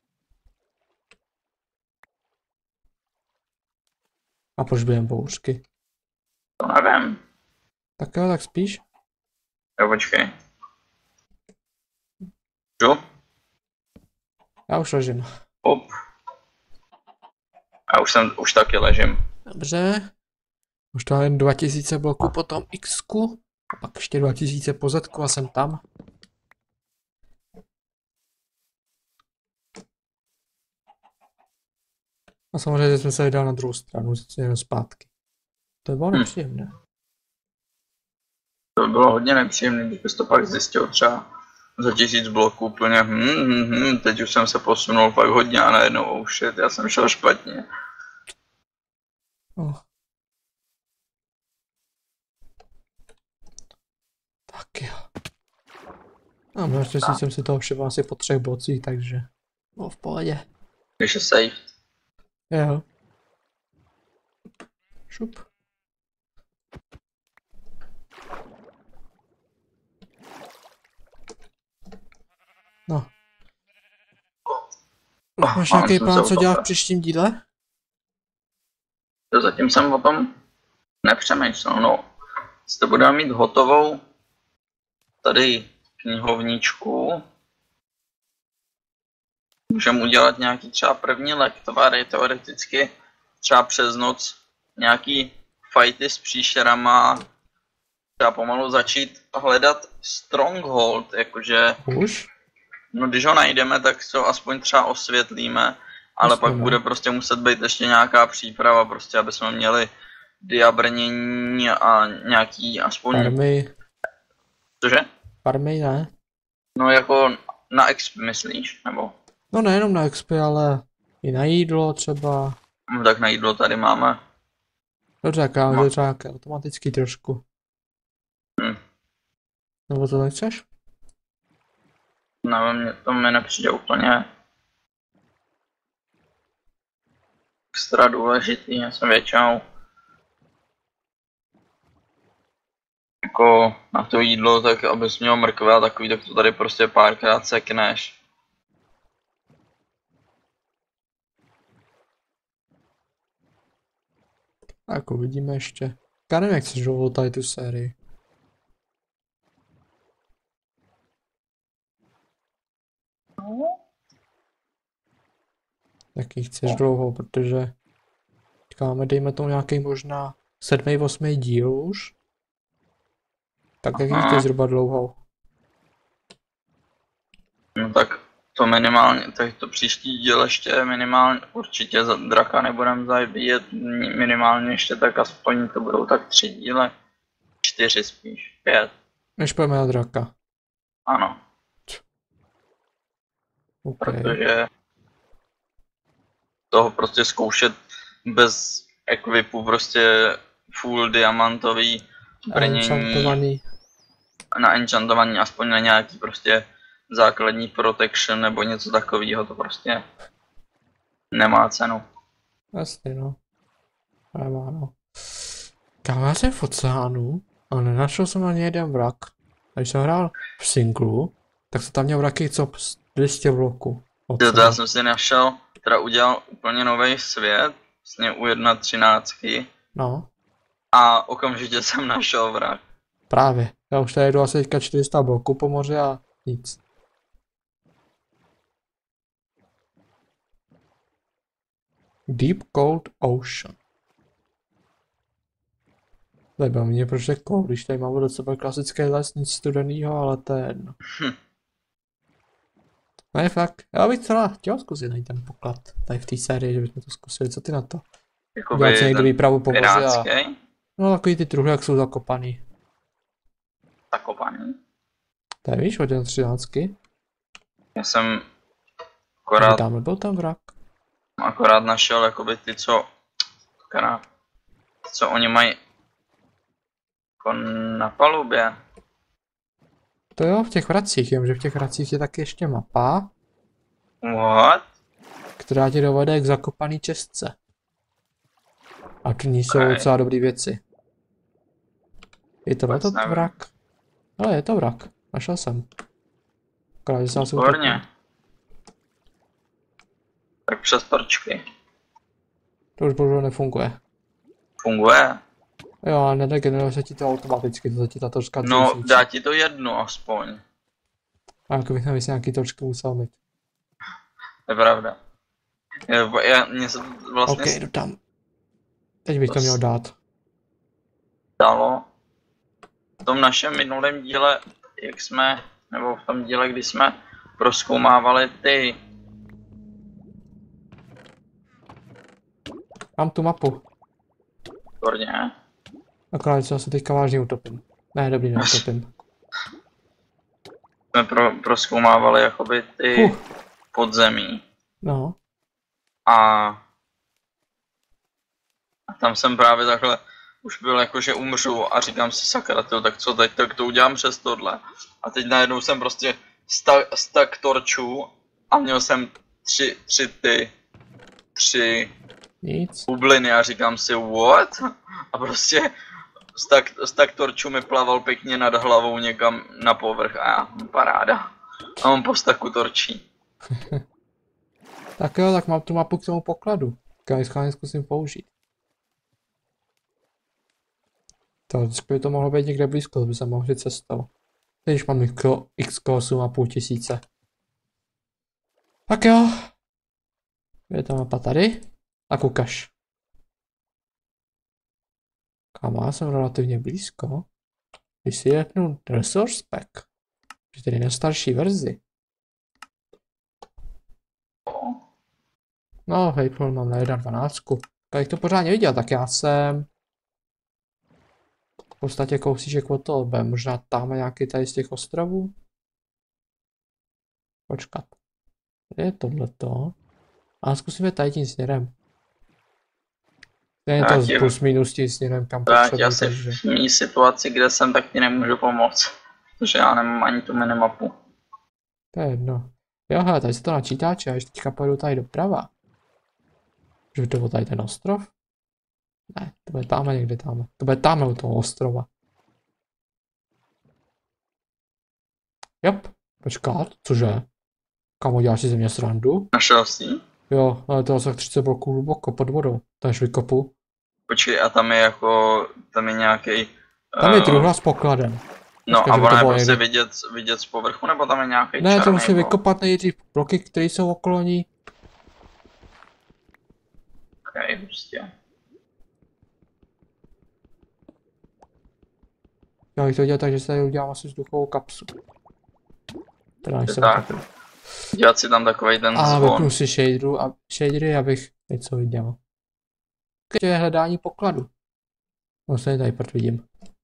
A proč během bouřky? To nevím. Tak jo, tak spíš? Jo, počkej. Jo? Já už ležím. Hop. Já už taky ležím. Dobře. Už to jen 2000 bloků, potom X-ku. A pak ještě 2000 po Z-ku a jsem tam. A samozřejmě jsme se vydali na druhou stranu, jenom zpátky. To bylo nepříjemné. To bylo hodně nepříjemné, když bys to pak zjistil třeba za 1000 bloků úplně teď už jsem se posunul fakt hodně a najednou oh shit, já jsem šel špatně. Oh. Tak jo. A naštěstí jsem si toho všiml asi po 3 blocích, takže bylo v pohodě. Když je safe. Jo. Šup. No. Máš nějaký plán, co dělat v příštím díle? To zatím jsem o tom nepřemýšlel, no. Jestli to budeme mít hotovou tady knihovničku, můžeme udělat nějaký třeba první lektvary, teoreticky třeba přes noc nějaký fighty s příšerama, třeba pomalu začít hledat stronghold, jakože... Už? No když ho najdeme, tak to aspoň třeba osvětlíme, ale pak bude prostě muset být ještě nějaká příprava, prostě aby jsme měli diabrnění a nějaký aspoň... Farmy. Cože? Farmy, ne? No jako na exp myslíš, nebo? No nejenom na XP, ale i na jídlo třeba. No tak na jídlo tady máme. Dobře, tak já mám třeba nějaké automatický trošku. Nebo to nechceš? Nevím, to mi nepřijde úplně extra důležitý, já jsem většinou jako na to jídlo, tak abys měl mrkve a takový, tak to tady prostě párkrát sekneš. Tak uvidíme ještě. Já nevím, jak chceš dlouho tady tu sérii. Jaký chceš dlouho, protože máme, dejme tomu nějaký možná 7., 8. díl už. Tak jaký chceš zhruba dlouho? No tak to minimálně, tak to příští díl ještě minimálně, určitě za draka nebudem zabíjet, minimálně ještě tak aspoň to budou tak 3 díly, 4 spíš, 5. Než pojďme na draka. Ano. Okay. Protože toho prostě zkoušet bez equipu, prostě full diamantový brnění, na enchantovaný, aspoň na nějaký prostě základní protection nebo něco takového, to prostě nemá cenu. Jasně no. Nemá no. Kam já jsem v oceánu, ale nenašel jsem ani jeden vrak. když jsem hrál v singlu, tak jsem tam měl taky co 200 bloků. To já jsem si našel, teda udělal úplně nový svět, vlastně u 1.13. No. A okamžitě jsem našel vrak. Právě. Já už tady jedu asi teďka 400 bloků po moři a nic. Deep Cold Ocean. Zajímá mě, proč je cold, když tady máme do sebe klasický les, nic studenýho, ale to je jedno. Ne, fakt. Já bych celá chtěl zkusit najít ten poklad tady v té sérii, že bychom to zkusili. Co ty na to? Udělat si někdo výpravu po moři a... No takový ty truhly, jak jsou zakopaný. Zakopaný? To je víš, od 13. Já jsem akorát... Tam byl tam vrak. Akorát našel jakoby ty, co oni mají jako na palubě. To jo, v těch vracích, že v těch vracích je taky ještě mapa. What? Která tě dovede k zakopaný čestce. A to ní jsou docela dobrý věci. Je to to vrak? Ale je to vrak, našel jsem. Akorát, že se asi utopil. Tak přes torčky. To už bohužel nefunguje. Funguje? Jo, ale nedegeneruje se ti to automaticky, to ti ta točka no, dá ti to jednu aspoň. A jako bych nevím, nějaký točky musel mít. To je pravda. Mně se to vlastně... Ok, jdu tam. Teď bych to měl dát. Dalo. V tom našem minulém díle, jak jsme, nebo v tom díle, kdy jsme prozkoumávali ty... Mám tu mapu. Výborně. Akorát se asi teďka vážně utopím. Ne, dobrý, neutopím. Jsme prozkoumávali jakoby ty podzemí. No. A tam jsem právě takhle už byl jako, že umřu a říkám si sakra, tak co teď, tak to udělám přes tohle. A teď najednou jsem prostě stack torčů a měl jsem tři bubliny a říkám si what? A prostě stack torčů mi plaval pěkně nad hlavou někam na povrch a já, paráda. A mám po stacku torčí. Tak jo, tak mám tu mapu k tomu pokladu. Já ji zkusím použít. Teoreticky by to mohlo být někde blízko, by se mohli cestou. Teď mám x kosů a půl tisíce. Tak jo. Je ta mapa tady. A kukaš. Kámo, já jsem relativně blízko. Když si jednu resource pack. Že tedy na starší verzi. No, hejpnul mám na 1.12. Když to pořádně viděl, tak já jsem... V podstatě kousíček od toho, bude možná tam nějaký tady z těch ostrovů. Počkat. Kde je tohleto? A zkusíme tady tím směrem. Je to plus minus tím směrem, kam potřebuji, asi takže... v mý situaci, kde jsem, tak ti nemůžu pomoct. Protože já nemám ani tu minimapu. To je jedno. Jo, hele, tady se to načítáče, a ještě teďka pojedu tady doprava. Že to byl tady ten ostrov? Ne, to bude tamhle někde tamhle. To bude tamhle u toho ostrova. Jop, počkat, cože? Kamo, děláš si ze mě srandu? Našel jsi? Jo, ale to je asi 30 bloků hluboko pod vodou. To než vykopu. Počkej, a tam je jako, tam je nějaký. Tam je truhla s pokladem. No a ono je prostě vidět z povrchu, nebo tam je nějaký ne, to musím vykopat nejdřív bloky, které jsou okolo ní. Okay, prostě. Já bych to dělal tak, že se tady udělám asi vzduchovou kapsu. Teda než se tak. Dělat si tam takovej ten zvon. A vypnu si shadery, abych něco viděl. To je hledání pokladu. No se tady prd vidím.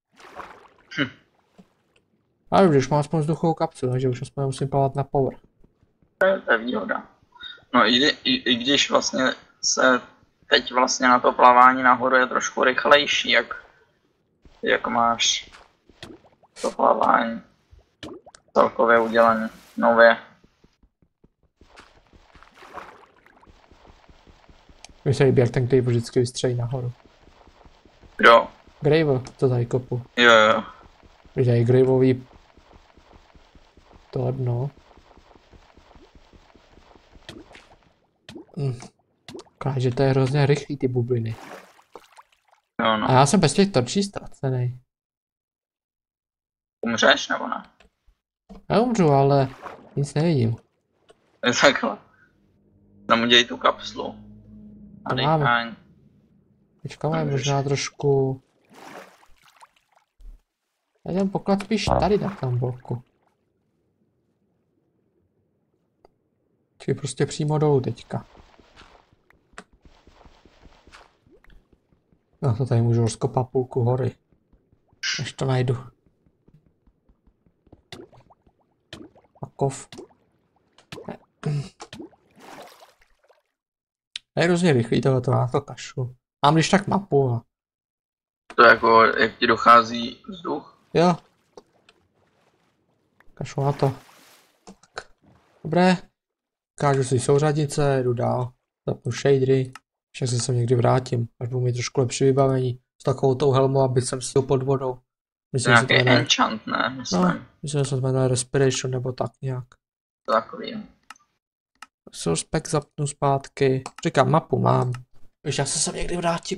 Ale když mám aspoň vzduchovou kapsu, takže už aspoň musím plavat na povrch. To je výhoda. No i když vlastně se teď vlastně na to plavání nahoru je trošku rychlejší, jak máš to plavání celkově udělané nově. Mně se líbí, jak ten Gravel vždycky vystřelí nahoru. Kdo? Gravel, to tady kopu. Jo. Když tady Gravelový to jedno. Že to je hrozně rychlý ty bubliny. Jo, no. A já jsem bez těch torčí ztracený. Umřeš nebo ne? Já umřu, ale nic nevidím. Takhle. Tam udělej tu kapslu. A To dej máme. ani. Počkáme možná trošku... Já ten poklad spíš tady na tom bloku. Čili prostě přímo dolů teďka. No to tady můžu rozkopat půlku hory. Než to najdu. Makov. Je hrozně rychlý tohleto, já to kašlu. Mám když tak mapu a... To jako, jak ti dochází vzduch. Jo. Kašlu na to. Tak. Dobré. Kážu si souřadnice, jdu dál. Zapnu shadery. Však se sem někdy vrátím, až budu mít trošku lepší vybavení. S takovou tou helmou, aby jsem si pod vodou. Myslím, že se to Nějaký jmenuje... enchant, ne? Myslím. No, myslím, že se to jmenuje Respiration nebo tak nějak. Takový. Source zapnu zpátky. Říkám, mapu mám. Víš, já se sem někdy vrátím.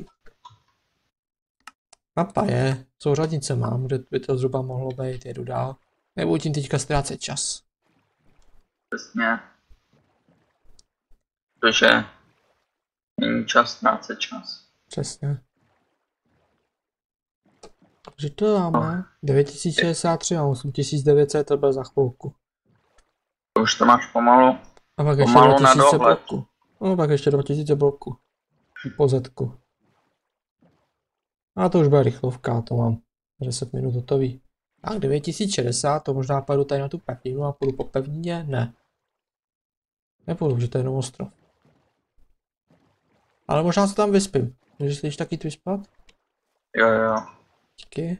Mapa je, souřadnice mám, kde by to zhruba mohlo být, jedu dál. Nebudu tím teďka ztrácet čas. Přesně. Protože není čas ztrácet čas. Přesně. Takže to máme 9063 a 8900 to bude za chvilku. To už to máš pomalu. A pak ještě Pomalu na 2000 dohled. bloků. No pak ještě 2000 bloků. Po zetku. A to už bude rychlovka, to mám 10 minut hotový. Tak 9060, to možná půjdu tady na tu pevninu a půjdu po pevnině? Ne. Nepůjdu, že to je jenom ostrov. Ale možná se tam vyspím. Můžeš se taky vyspat? Jo. Díky.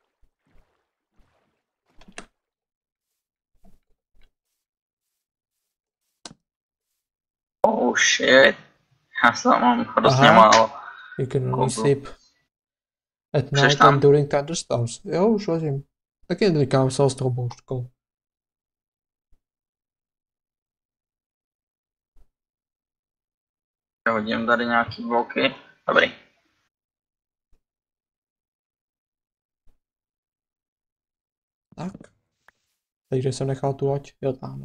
Oh shit. Já se tam mám hrozně Aha. málo. You can only Koupil. sleep at Chceš night tam? and during thunderstorms. Jo, už hodím. Taky říkám se s tou bouřkou. Já hodím tady nějaký bloky. Dobrý. Tak. Takže jsem nechal tu loď. Jo, tam.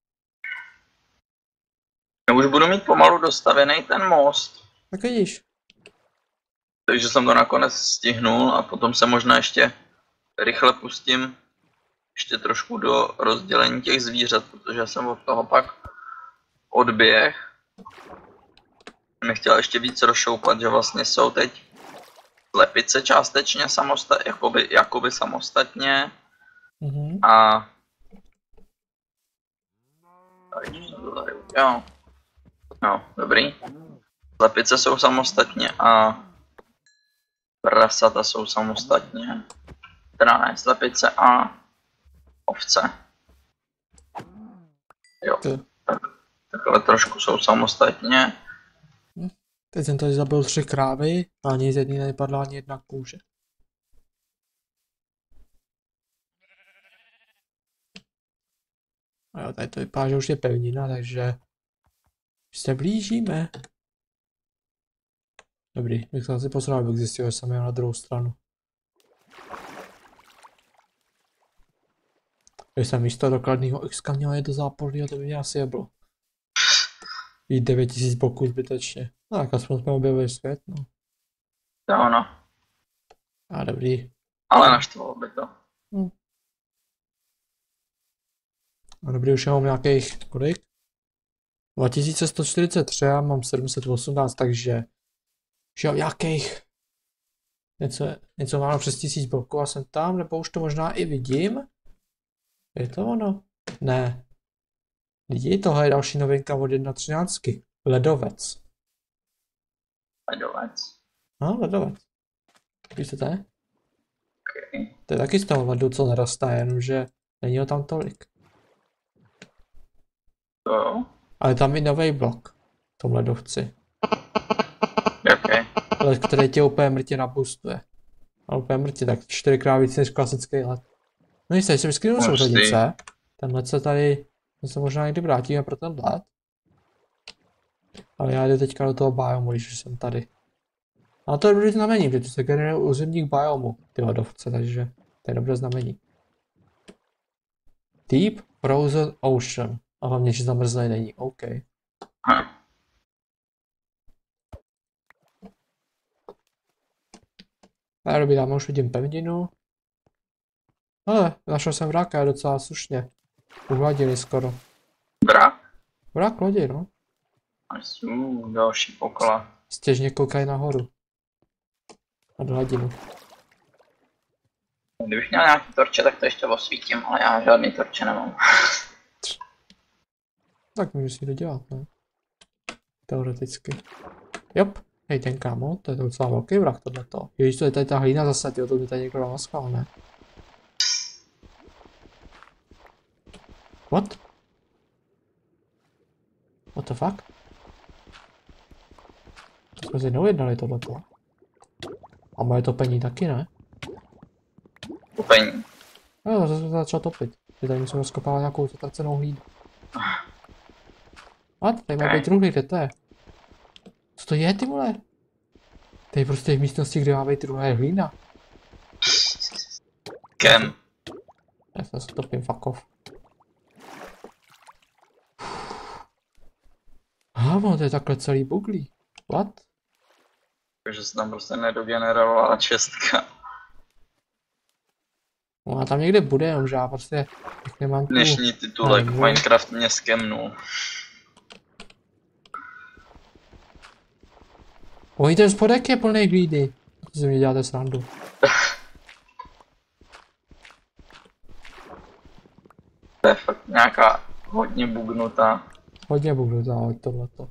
Já už budu mít pomalu dostavený ten most. Tak vidíš. Takže jsem to nakonec stihnul a potom se možná ještě rychle pustím ještě trošku do rozdělení těch zvířat, protože jsem od toho pak odběh. Jsem chtěl ještě víc rozšoupat, že vlastně jsou teď slepice částečně samostatně, jakoby samostatně a jo, no, dobrý. Slepice jsou samostatně a prasata jsou samostatně. Teda ne, slepice a ovce. Jo, takhle trošku jsou samostatně. Teď jsem tady zabil 3 krávy a ani z jedné nepadla ani jedna kůže. A jo, tady to vypadá, že už je pevnina, takže se blížíme. Dobrý, bych se asi posral, abych zjistil, že jsem jel na druhou stranu. Když jsem místo dokladného X měl jet do záporného, to by mě asi jeblo. Jít 9000 bloků zbytečně. No tak aspoň jsme objevili svět, no. To je ono. A dobrý. Ale naštvalo by to. A dobrý, už mám nějakých, kolik? 2143 a mám 718, takže už mám nějakých něco málo přes 1000 bloků a jsem tam, nebo už to možná i vidím? Je to ono? Ne. Lidi, tohle je další novinka od 1.13. Ledovec. Ledovec. No, ledovec. Víš, co to je? Okay. To je taky z toho ledu, co nerostá, jenomže není ho tam tolik. Jo. Ale tam je nový blok v tom ledovci. Okay. Led, který tě úplně mrtě nabustuje. A úplně mrtě, tak 4krát víc než klasický led. No jistě, jsem skryl souřadnice. Tenhle se možná někdy vrátíme pro ten let. Ale já jdu teďka do toho biomu, když jsem tady. A to je dobrý znamení, protože se generuje územník biomu, ty ledovce, takže to je dobré znamení. Deep Frozen Ocean. A hlavně, že zamrzlej není, OK. A dobrý, já už vidím pevninu. Ale našel jsem vráka, je docela slušně. Uhladili skoro. Vrak? Vrak lodi, no. Další pokola. Stěžně koukají nahoru. Nad hladinu. Kdybych měl nějaký torče, tak to ještě osvítím, ale já žádný torče nemám. Tak můžu si to dělat, ne? Teoreticky. Jop. Hej, ten kámo, to je docela velký vrak tohleto. Ježiš, to je tady ta hlína zase, tyjo, to by tady někdo dal naschvál, ne? What? What the fuck? To jsme si neujednali tohleto. A moje topení taky, ne? Topení. No, to se začal topit. Že tady musím rozkopávat nějakou zatracenou hlínu. What? Tady má být truhly, kde to je? Co to je, ty vole? Tady prostě v místnosti, kde má být truhla, hlína. Kem. Já se topím, fuck off. Hámo, to je takhle celý buglí. What? Takže se tam prostě nedogenerovala čestka. No a tam někde bude, jenomže já prostě nemám tu... Dnešní titulek Minecraft mě skemnul. Oj, ten spodek je plný hlíny. To si mě děláte srandu. To je fakt nějaká hodně bugnutá. Hodně budu dávat tohleto.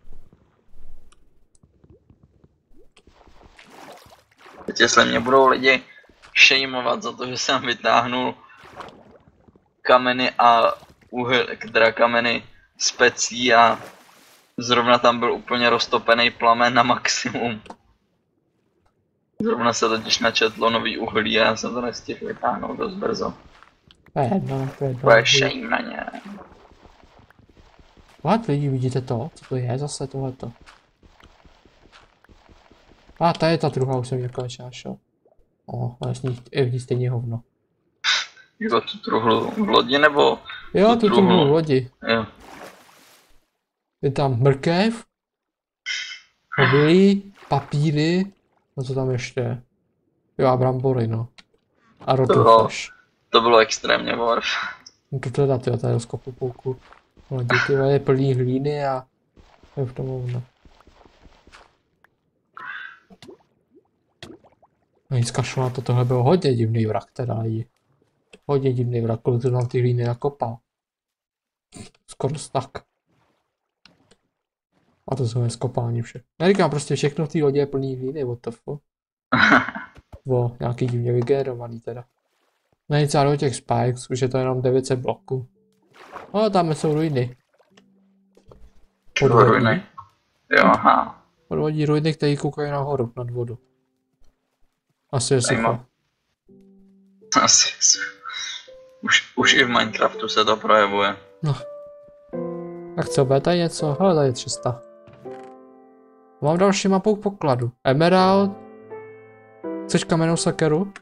Teď jestli mě budou lidi šejmovat za to, že jsem vytáhnul kameny a teda kameny z pecí a zrovna tam byl úplně roztopený plamen na maximum. Zrovna se totiž načetlo nový uhlí a já jsem to nestihl vytáhnout dost brzo. To je jedno, to je jedno. To je shame na ně. What, lidi, vidíte to? Co to je zase tohleto? A ta je ta druhá, už jsem ji konečně našel. O, ale je v ní stejně hovno. Jako tu truhlu v lodi nebo? Jo, tu truhlu v lodi. Jo. Je tam mrkev, obilí, papíry, no co tam ještě je? Jo, a brambory, no. A rotufeš. To bylo extrémně warf. No to teda, tyjo, tady rozkopu půlku lodi, tyjo, je plný hlíny a je v tom hovno. No nic kašlu na to, tohle byl hodně divný vrak teda lidi. Hodně divný vrak, kolik to nám ty hlíny nakopal. Skoro tak. A to jsou neskopání vše. Já říkám prostě všechno v té lodě je plný hlíny, what the fuck. Bo, nějaký divně vygenerovaný teda. Není celá do těch spikes, už je to jenom 900 bloků. No, tam jsou ruiny. Ruiny? Jo, aha. Podvodí ruiny, které koukají nahoru, nad vodu. Asi je sucho. Asi je sucho. Už i v Minecraftu se to projevuje. No. Tak co, bude tady něco? Hele, tady je 300. Mám další mapu k pokladu. Emerald. Chceš kamennou sakeru?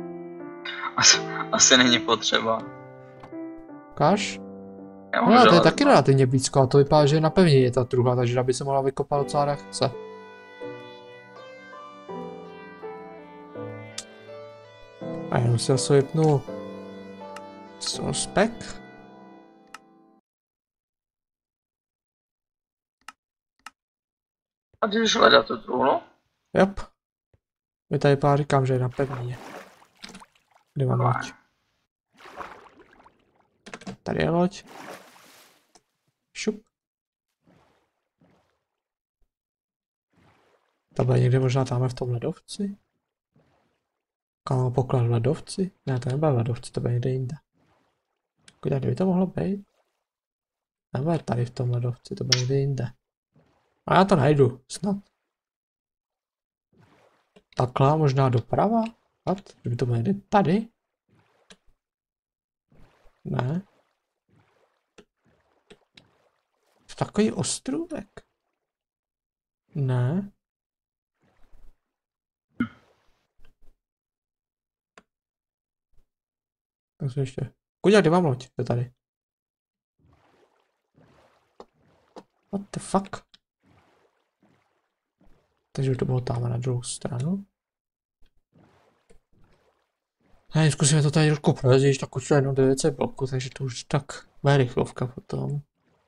Asi není potřeba. Ukáž? Já No, to je taky relativně blízko, a to vypadá, že je na pevnině ta truhla, takže by se mohla vykopat docela lehce. A jenom si asi vypnu spek. A ty už hledat tu truhlu? Jop. My tady pár říkám, že je na pevnině. Kde mám loď? Tady je loď. Šup. Tohle je někde možná tamhle v tom ledovci? Kam mám poklad v ledovci? Ne, to nebude v ledovci, to bude někde jinde. Kde by to mohlo být? Nebude tady v tom ledovci, to bude někde jinde. A já to najdu, snad. Takhle, možná doprava? What? Kdyby to bylo někde tady? Ne. takový ostrůvek. Ne. Tak se ještě. Kuďa, kde mám loď? Je tady. What the fuck? Takže to bylo tam na druhou stranu. Hej, zkusíme to tady trošku projezdit, tak už to jenom 900 bloků, takže to už tak bude rychlovka potom.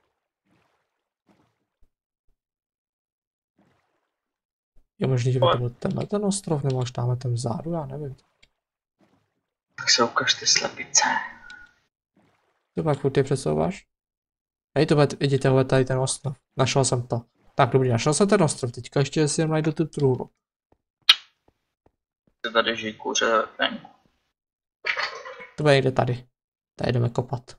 Je možný, že by to byl ten ostrov, nebo až tamhle ten vzadu, já nevím. Tak se ukaž ty slepice. To pak furt je přesouváš? Hej, to bude, vidíte, tady ten ostrov. Našel jsem to. Tak dobrý, našel jsem ten ostrov, teďka ještě si jen najdu tu trůnu. Tady žijí kuře venku. To bude někde tady. Tady jdeme kopat.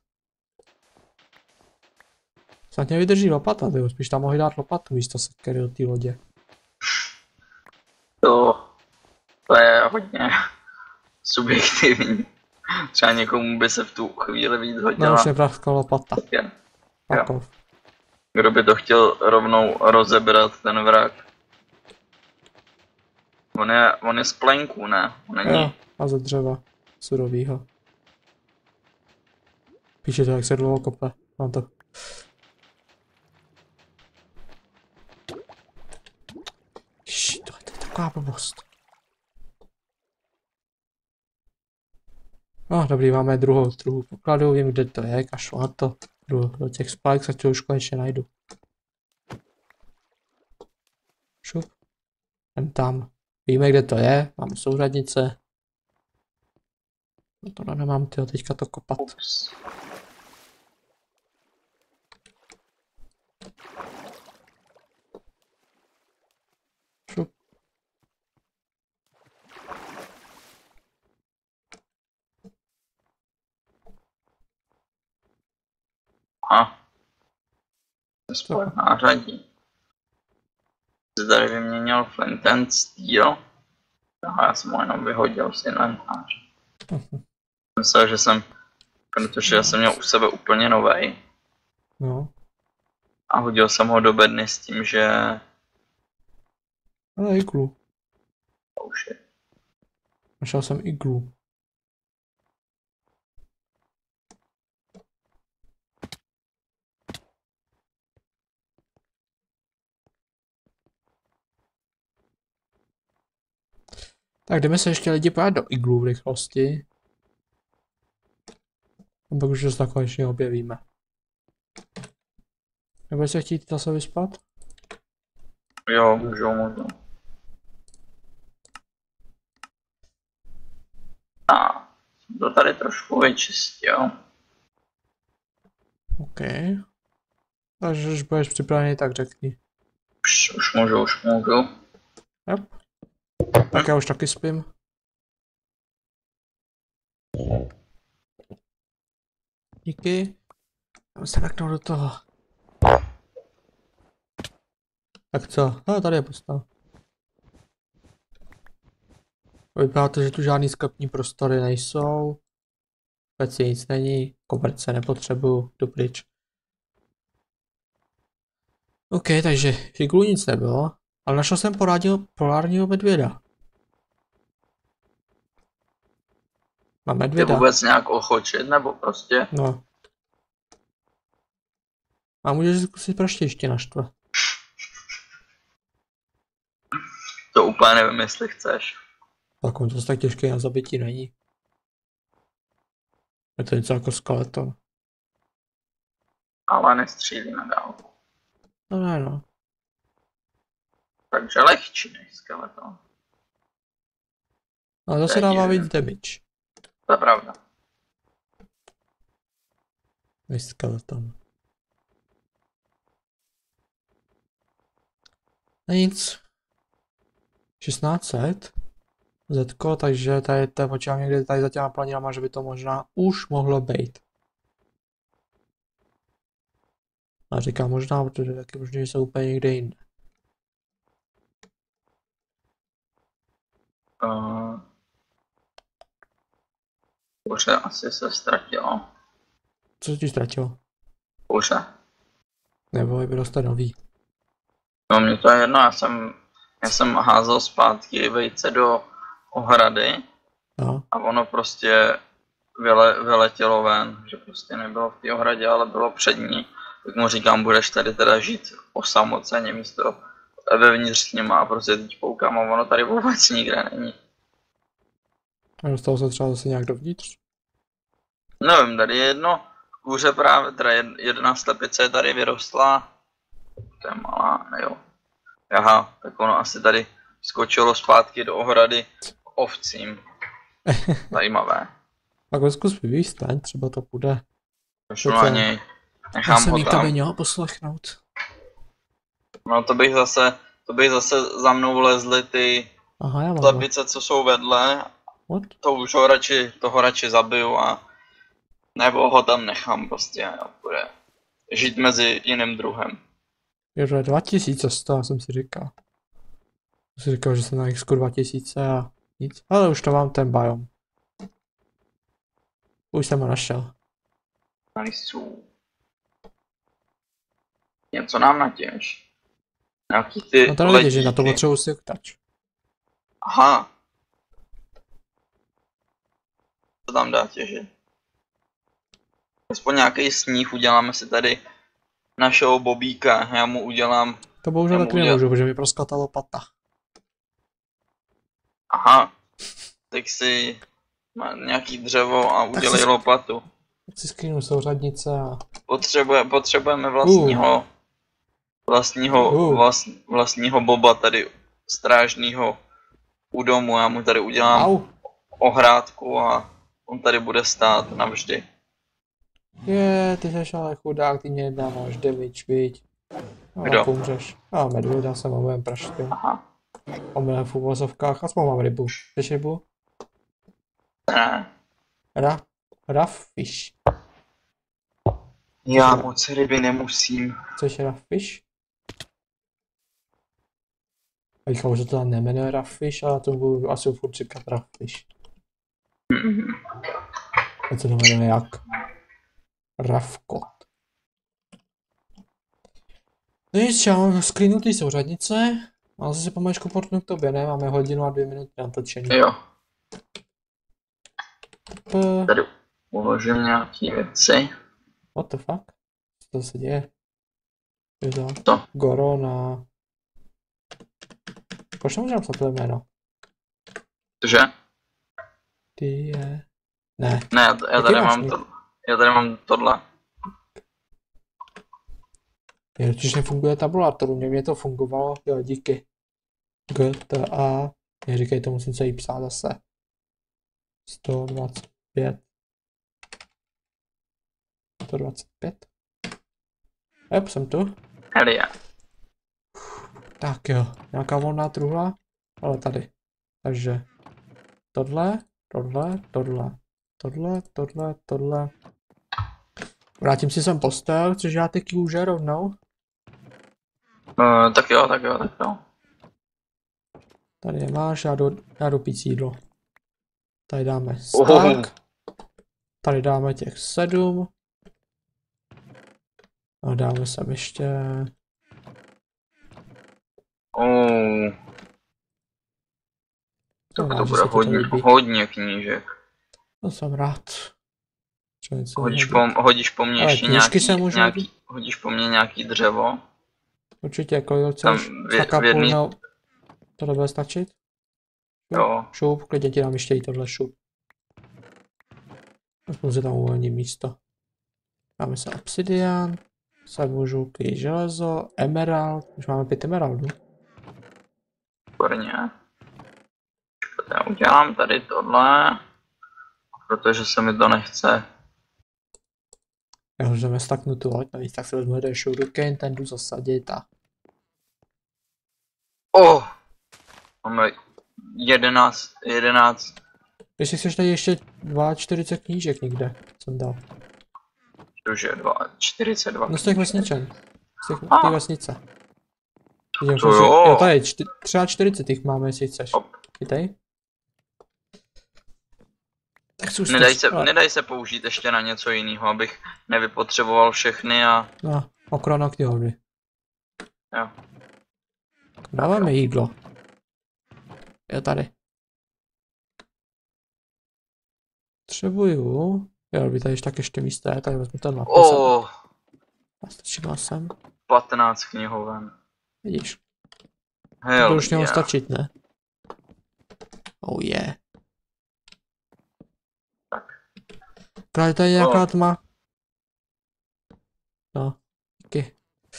Snad mě vydrží lopata, tyjo. Spíš tam mohli dát lopatu místo sekery do té lodě. To je hodně subjektivní. Třeba někomu by se v tu chvíli víc hodila. No už je praska lopata. Pakov. Kdo by to chtěl rovnou rozebrat, ten vrak? On je z plenku, ne? On není. Jo, a ze dřeva. Surovýho. Píše to, jak se dlouho kope. Mám to. To je taková blbost. No, dobrý, máme druhou pokladu, vím, kde to je, kašlu na to. Jdu do těch spikes a to už konečně najdu. Šup. Jdem tam. Víme, kde to je, mám souřadnice. No to nemám, tyjo, teďka to kopat. Ups. Šup. Aha. Spojená řadí. Jsi tady vyměnil flint and steel. Aha, já jsem ho jenom vyhodil z inventáře. Myslel, že jsem, protože já jsem měl u sebe úplně novej. No. A hodil jsem ho do bedny s tím, že... Ale iglu. Oh shit. Našel jsem iglu. Tak jdeme se ještě lidi pojít do iglu v rychlosti. A pak už to konečně objevíme. Nebudeš se chtít zase vyspat? Jo, můžu. A to tady trošku vyčistil. OK. Takže když budeš připravený, tak řekni. Už můžu. Yep. Tak já už taky spím. Díky. Jdeme se mrknout do toho. Tak co? No, tady je postav. Vypadá to, že tu žádný sklepní prostory nejsou. Vůbec nic není. Koberce nepotřebuju. Jdu pryč. OK, takže v iglu nic nebylo. Ale našel jsem polárního medvěda. Mám Jde medvěda. vůbec nějak ochočit, nebo prostě? No. A můžeš zkusit praštěště naštve. To úplně nevím, jestli chceš. Tak on to tak těžké na zabití není. Je to něco jako skeleton. Ale nestřílí na dálku. No ne no. Takže lehčí než skeleton. Ale zase dává víc damage. To je pravda. Než skeleton. Nic. 1600. Zetko, takže tady to počítám někde tady za těma planinama, že by to možná už mohlo být. A říkám možná, protože taky možná jsou úplně někde jinde. Kuře asi se ztratilo. Co ti ztratilo? Kuře. Nebo je vyroste nový. No mě to je jedno, já jsem házel zpátky vejce do ohrady No. a ono prostě vyletělo ven, že prostě nebylo v té ohradě, ale bylo před ní. Tak mu říkám, budeš tady teda žít osamoceně místo vevnitř s nima a prostě teď koukám a ono tady vůbec nikde není. A dostalo se třeba zase nějak dovnitř? Nevím, tady je jedno kůře právě, teda jedna slepice tady vyrostla. To je malá, jo. Aha, tak ono asi tady skočilo zpátky do ohrady k ovcím. Zajímavé. Pak ho zkus vyvístaň, třeba to půjde. Došlo na něj. Já Nechám jsem ho jí to tam. měl poslechnout. No to bych zase za mnou vlezly ty Aha, já mám. slepice, co jsou vedle. What? Toho radši zabiju a nebo ho tam nechám prostě a bude žít mezi jiným druhem. Jo, 2100, já jsem si říkal. Jsem si říkal, že jsem na Xku 2000 a nic. Ale už to mám ten biom. Už jsem ho našel. Nice. Něco nám natěž. Nějaký ty No to nevidíš, že ledíky. na to potřebuji si oktač. Aha. Co tam dá těžit? Aspoň nějaký sníh, uděláme si tady našeho Bobíka, já mu udělám. To bohužel Já taky mu nemůžu, protože mi proskla lopata. Aha. Tak si nějaký dřevo a udělej si- lopatu. Tak si skrýnu souřadnice a... Potřebujeme vlastního Boba tady strážního u domu. Já mu tady udělám Au! ohrádku a on tady bude stát navždy. Ty jsi ale chudák, ty mě nedáváš damage, viď? Kdo? A pomřeš. A medvěda jsem omylem praštil. Aha. Omylem v uvozovkách, aspoň mám rybu. Chceš rybu? Ne. Rough fish. Já moc ryby nemusím. Chceš rough fish? A říkal, že to tam nemenuje rough fish, ale to budu asi furt říkat rough fish. A co to jmenuje jak? Rough cod. No nic, já mám screenutý souřadnice. A zase pomaličku portnu k tobě, ne? Máme hodinu a 2 minuty na točení. Jo, P- tady uložím nějaký věci. What the fuck? Co se děje? Je to? Co? Gorona. Proč nemůžu napsat to jméno? Cože? Ty je... Ne. Ne, já tady máš mám nick? já tady mám tohle. Je, totiž nefunguje tabulátor, u mě to fungovalo, jo, díky. GTA, neříkej to, musím se jí psát zase. 125. 125. Jep, jsem tu. Hell yeah. Tak jo, nějaká volná truhla, ale tady. Takže tohle. Vrátím si sem postel, což já ty kůže rovnou. Tak jo. Tady je máš, já jdu pít jídlo. Tady dáme stack. Tady dáme těch 7. A dáme sem ještě... Tak rád, to že bude se ti to líbí. hodně knížek. To jsem rád. Třeba něco Hodíš po mně Ale ještě knížky se můžou hodíš po mně nějaký dřevo. Určitě, kolik Tam chceš? Staka půl, no. Tohle bude stačit? Jo. Šup, klidně ti dám ještě i tohle šup. Aspoň si tam uvolním místo. Dáme se obsidian, sadmu žulky železo, emerald, už máme 5 emeraldů. Výborně. Já udělám tady tohle, protože se mi to nechce. Já už jdeme staknout tu loď, navíc tak si vezmu jeden shuriken, ten jdu zasadit a... Máme 11. Jestli chceš tady ještě 42 knížek někde, jsem dal. Cože, 42. No z těch vesničen. Z těch Ah. té vesnice. Vidím, To jo. jo, tady, třeba 40 jich máme, jestli chceš. Hop. Chytej. Tak co už Nedaj se použít ještě na něco jiného, abych nevypotřeboval všechny a... No, Ochrana knihovny. Jo. Dáváme jídlo. Je tady. Potřebuju. Jo, by tady tak ještě místo je, tady vezmu ten nápis. Nastrčila jsem. 15 knihoven. Vidíš. Hell To už mělo yeah. stačit, ne? Oh yeah. Tak. Právě tady je nějaká tma. No, díky.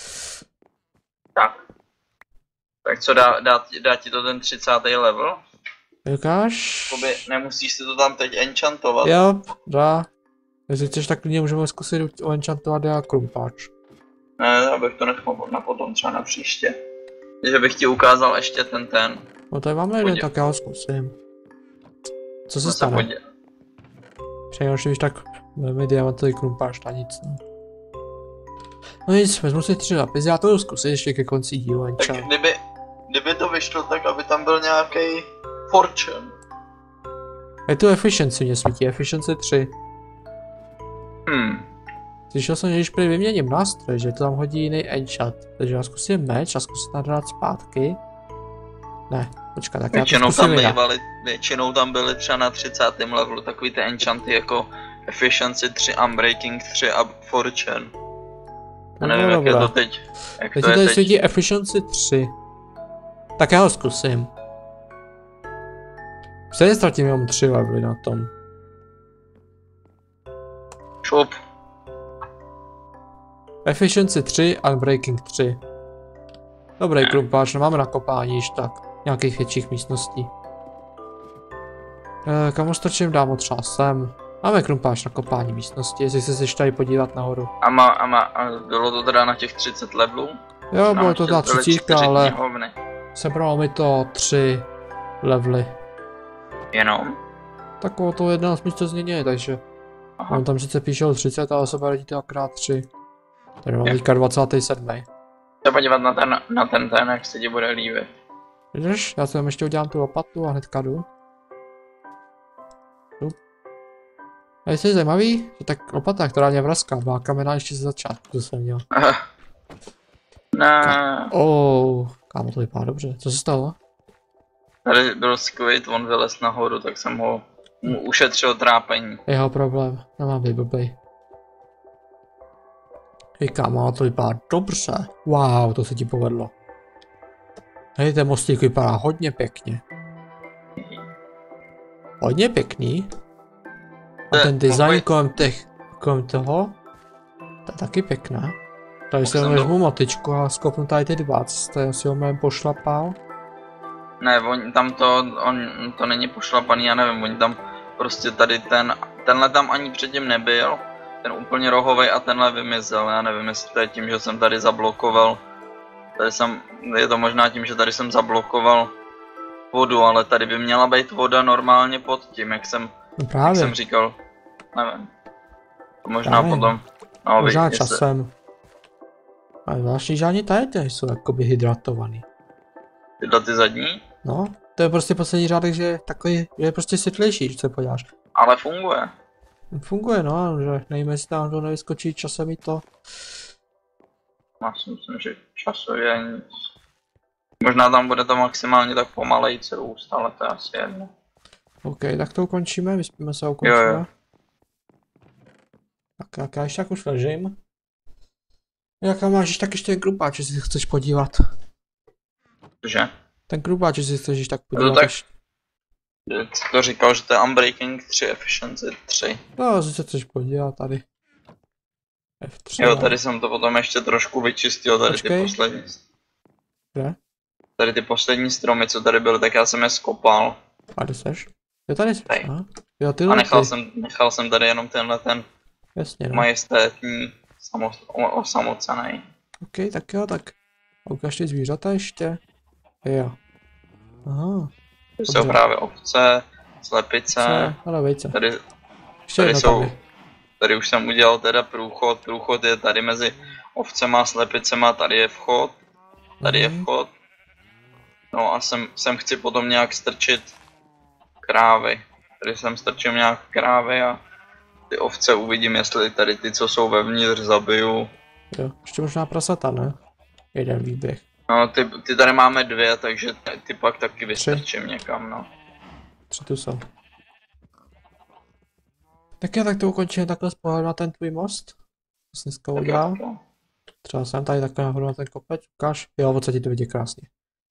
Tak co dá ti to ten 30. level? Ukáž? Jakoby nemusíš si to tam teď enchantovat. Jo, dá. Jestli chceš, tak klidně můžeme zkusit enchantovat já krumpáč. Ne, abych to nechal na potom, třeba na příště. Že bych ti ukázal ještě ten. No tady máme jeden, tak já ho zkusím. Co se No stane? Přeji, když tak vezmi diamantový krumpáč, ta nic, no. No nic, vezmu si 3 lapisy, já to jdu zkusit ještě ke konci dílu, Tak enchant. kdyby to vyšlo tak, aby tam byl nějaký fortune. Je tu efficiency, mě svítí, efficiency 3. Slyšel jsem, že když prý vyměním nástroj, že to tam hodí jiný enchant. Takže já zkusím meč a zkusím nahrát zpátky. Ne, počkat, tak já to zkusím jinak. Většinou tam byly třeba na 30. levelu takový ty enchanty jako Efficiency 3, Unbreaking 3 a Fortune. Já nevím, jak je to teď. Teď tady svítí Efficiency 3. Tak já ho zkusím. Stejně ztratím jenom 3 levely na tom. Šup. Efficiency 3, Unbreaking 3. Dobrý krumpáč, nemáme nakopání již tak. Nějakých větších místností. Kam ho strčím, dám ho třeba sem. Máme krumpáč na kopání místnosti, jestli se chceš tady podívat nahoru. A bylo to teda na těch 30 levelů? Jo, bylo to ta 30, ale knihovny. sebralo mi to 3 levely. Jenom? Takovou to 11 místo změně, takže on tam sice píšel 30, ale sebere to akorát 3. Tady mám teďka 27. Se podívat na ten, jak se ti bude líbit. Vidíš, já si tam ještě udělám tu lopatu a hnedka jdu. A jestli je zajímavý, že tak lopata, která mě vraská, byla kamená ještě ze začátku, to jsem měl. Ne. Kámo, to vypadá dobře. Co se stalo? Tady byl Squid, on vylez nahoru, tak jsem mu ušetřil trápení. Jeho problém, nemám být blbej. Hej kámo, to vypadá dobře. Wow, to se ti povedlo. Hej, ten mostík vypadá hodně pěkně. Hodně pěkný. A ten design kolem toho, to je taky pěkná. Tady si vezmu motičku a skopnu tady ty 2, co si ho mém pošlapal. Ne, on to není pošlapaný, já nevím, oni tam prostě tady tenhle tam ani předtím nebyl. Ten úplně rohovej a tenhle vymizel, já nevím, jestli to je tím, že jsem tady zablokoval. Je to možná tím, že tady jsem zablokoval vodu, ale tady by měla být voda normálně pod tím, jak jsem říkal. Nevím. Možná potom. No, možná časem. Ale zvláštní, že ani tady jsou jakoby hydratovaný. Tyhle ty zadní? No, to je prostě poslední řádek, že je takový, že je prostě světlejší, když se podíváš. Ale funguje. Funguje, no, že nevím, jestli tam to nevyskočí časem i to. Já si myslím, že časově nic. Možná tam bude to maximálně tak pomalejce růst, ale to je asi jedno. OK, tak to ukončíme, vyspíme se a ukončíme. Jo. Tak já ještě tak už ležím. Jaká máš tak ještě ten krupáč, jestli se chceš podívat. Cože? Ten krupáč, jestli chceš tak podívat. Tak, jsi to říkal, že to je Unbreaking 3, Efficiency 3. No, jestli se chceš podívat tady. F3. Jo, tady jsem to potom ještě trošku vyčistil, tady ty poslední. Kde? Tady ty poslední stromy, co tady byly, tak já jsem je skopal. A kde seš? Jo, tady seš, no. Jo, ty a nechal jsem tady jenom tenhle ten majestétní osamocený. OK, tak jo, tak ukáž ty zvířata ještě. Jo. Aha. Tady jsou právě ovce, slepice. Ale vejce. Tady už jsem udělal teda průchod je tady mezi ovcema a slepicema, tady je vchod. Tady je vchod. No a sem chci potom nějak strčit krávy. Tady sem strčím nějak krávy a ty ovce uvidím, jestli tady ty, co jsou vevnitř, zabiju. Jo, ještě možná prasata, ne? Jeden výběh. No, ty tady máme 2, takže ty pak taky vystrčím někam, no. 3 tu jsou. Tak já tak to ukončím takhle z pohledu na ten tvůj most. Co jsi dneska udělal? Třeba jsem tady takhle nahoru na ten kopec, ukáž. Jo, odsaď ti to vidí krásně.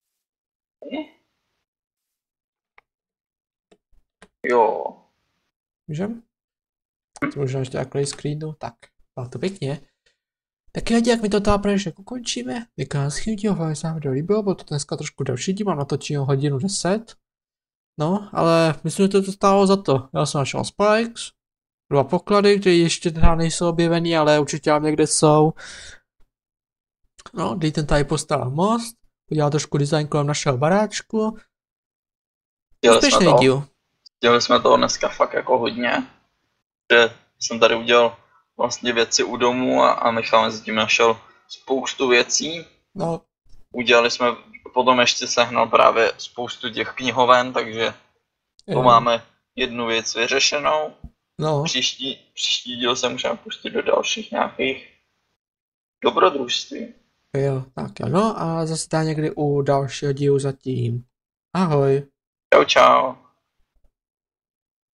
Jo. Můžem? Možná ještě takhle screenu, tak. Bylo to pěkně. Tak lidi, jak mi to tady dnešek ukončíme. Děkuji za díl, vám se vám video líbilo, bylo to dneska trošku delší díl, mám natočím hodinu 10. No, ale myslím, že to stálo za to. Já jsem našel spikes, 2 poklady, které ještě teda nejsou objevený, ale určitě tam někde jsou. No, když ten tady postavil most, udělal trošku design kolem našeho baráčku. Úspěšný díl. Dělali jsme toho dneska fakt jako hodně. Že jsem tady udělal vlastně věci u domu a Michal mezi tím našel spoustu věcí. No. Udělali jsme, potom ještě sehnal právě spoustu těch knihoven, takže to máme jednu věc vyřešenou. No. Příští díl se můžeme pustit do dalších nějakých dobrodružství. Jo, tak jo, no a zase dá někdy u dalšího dílu zatím. Ahoj. Čau, čau.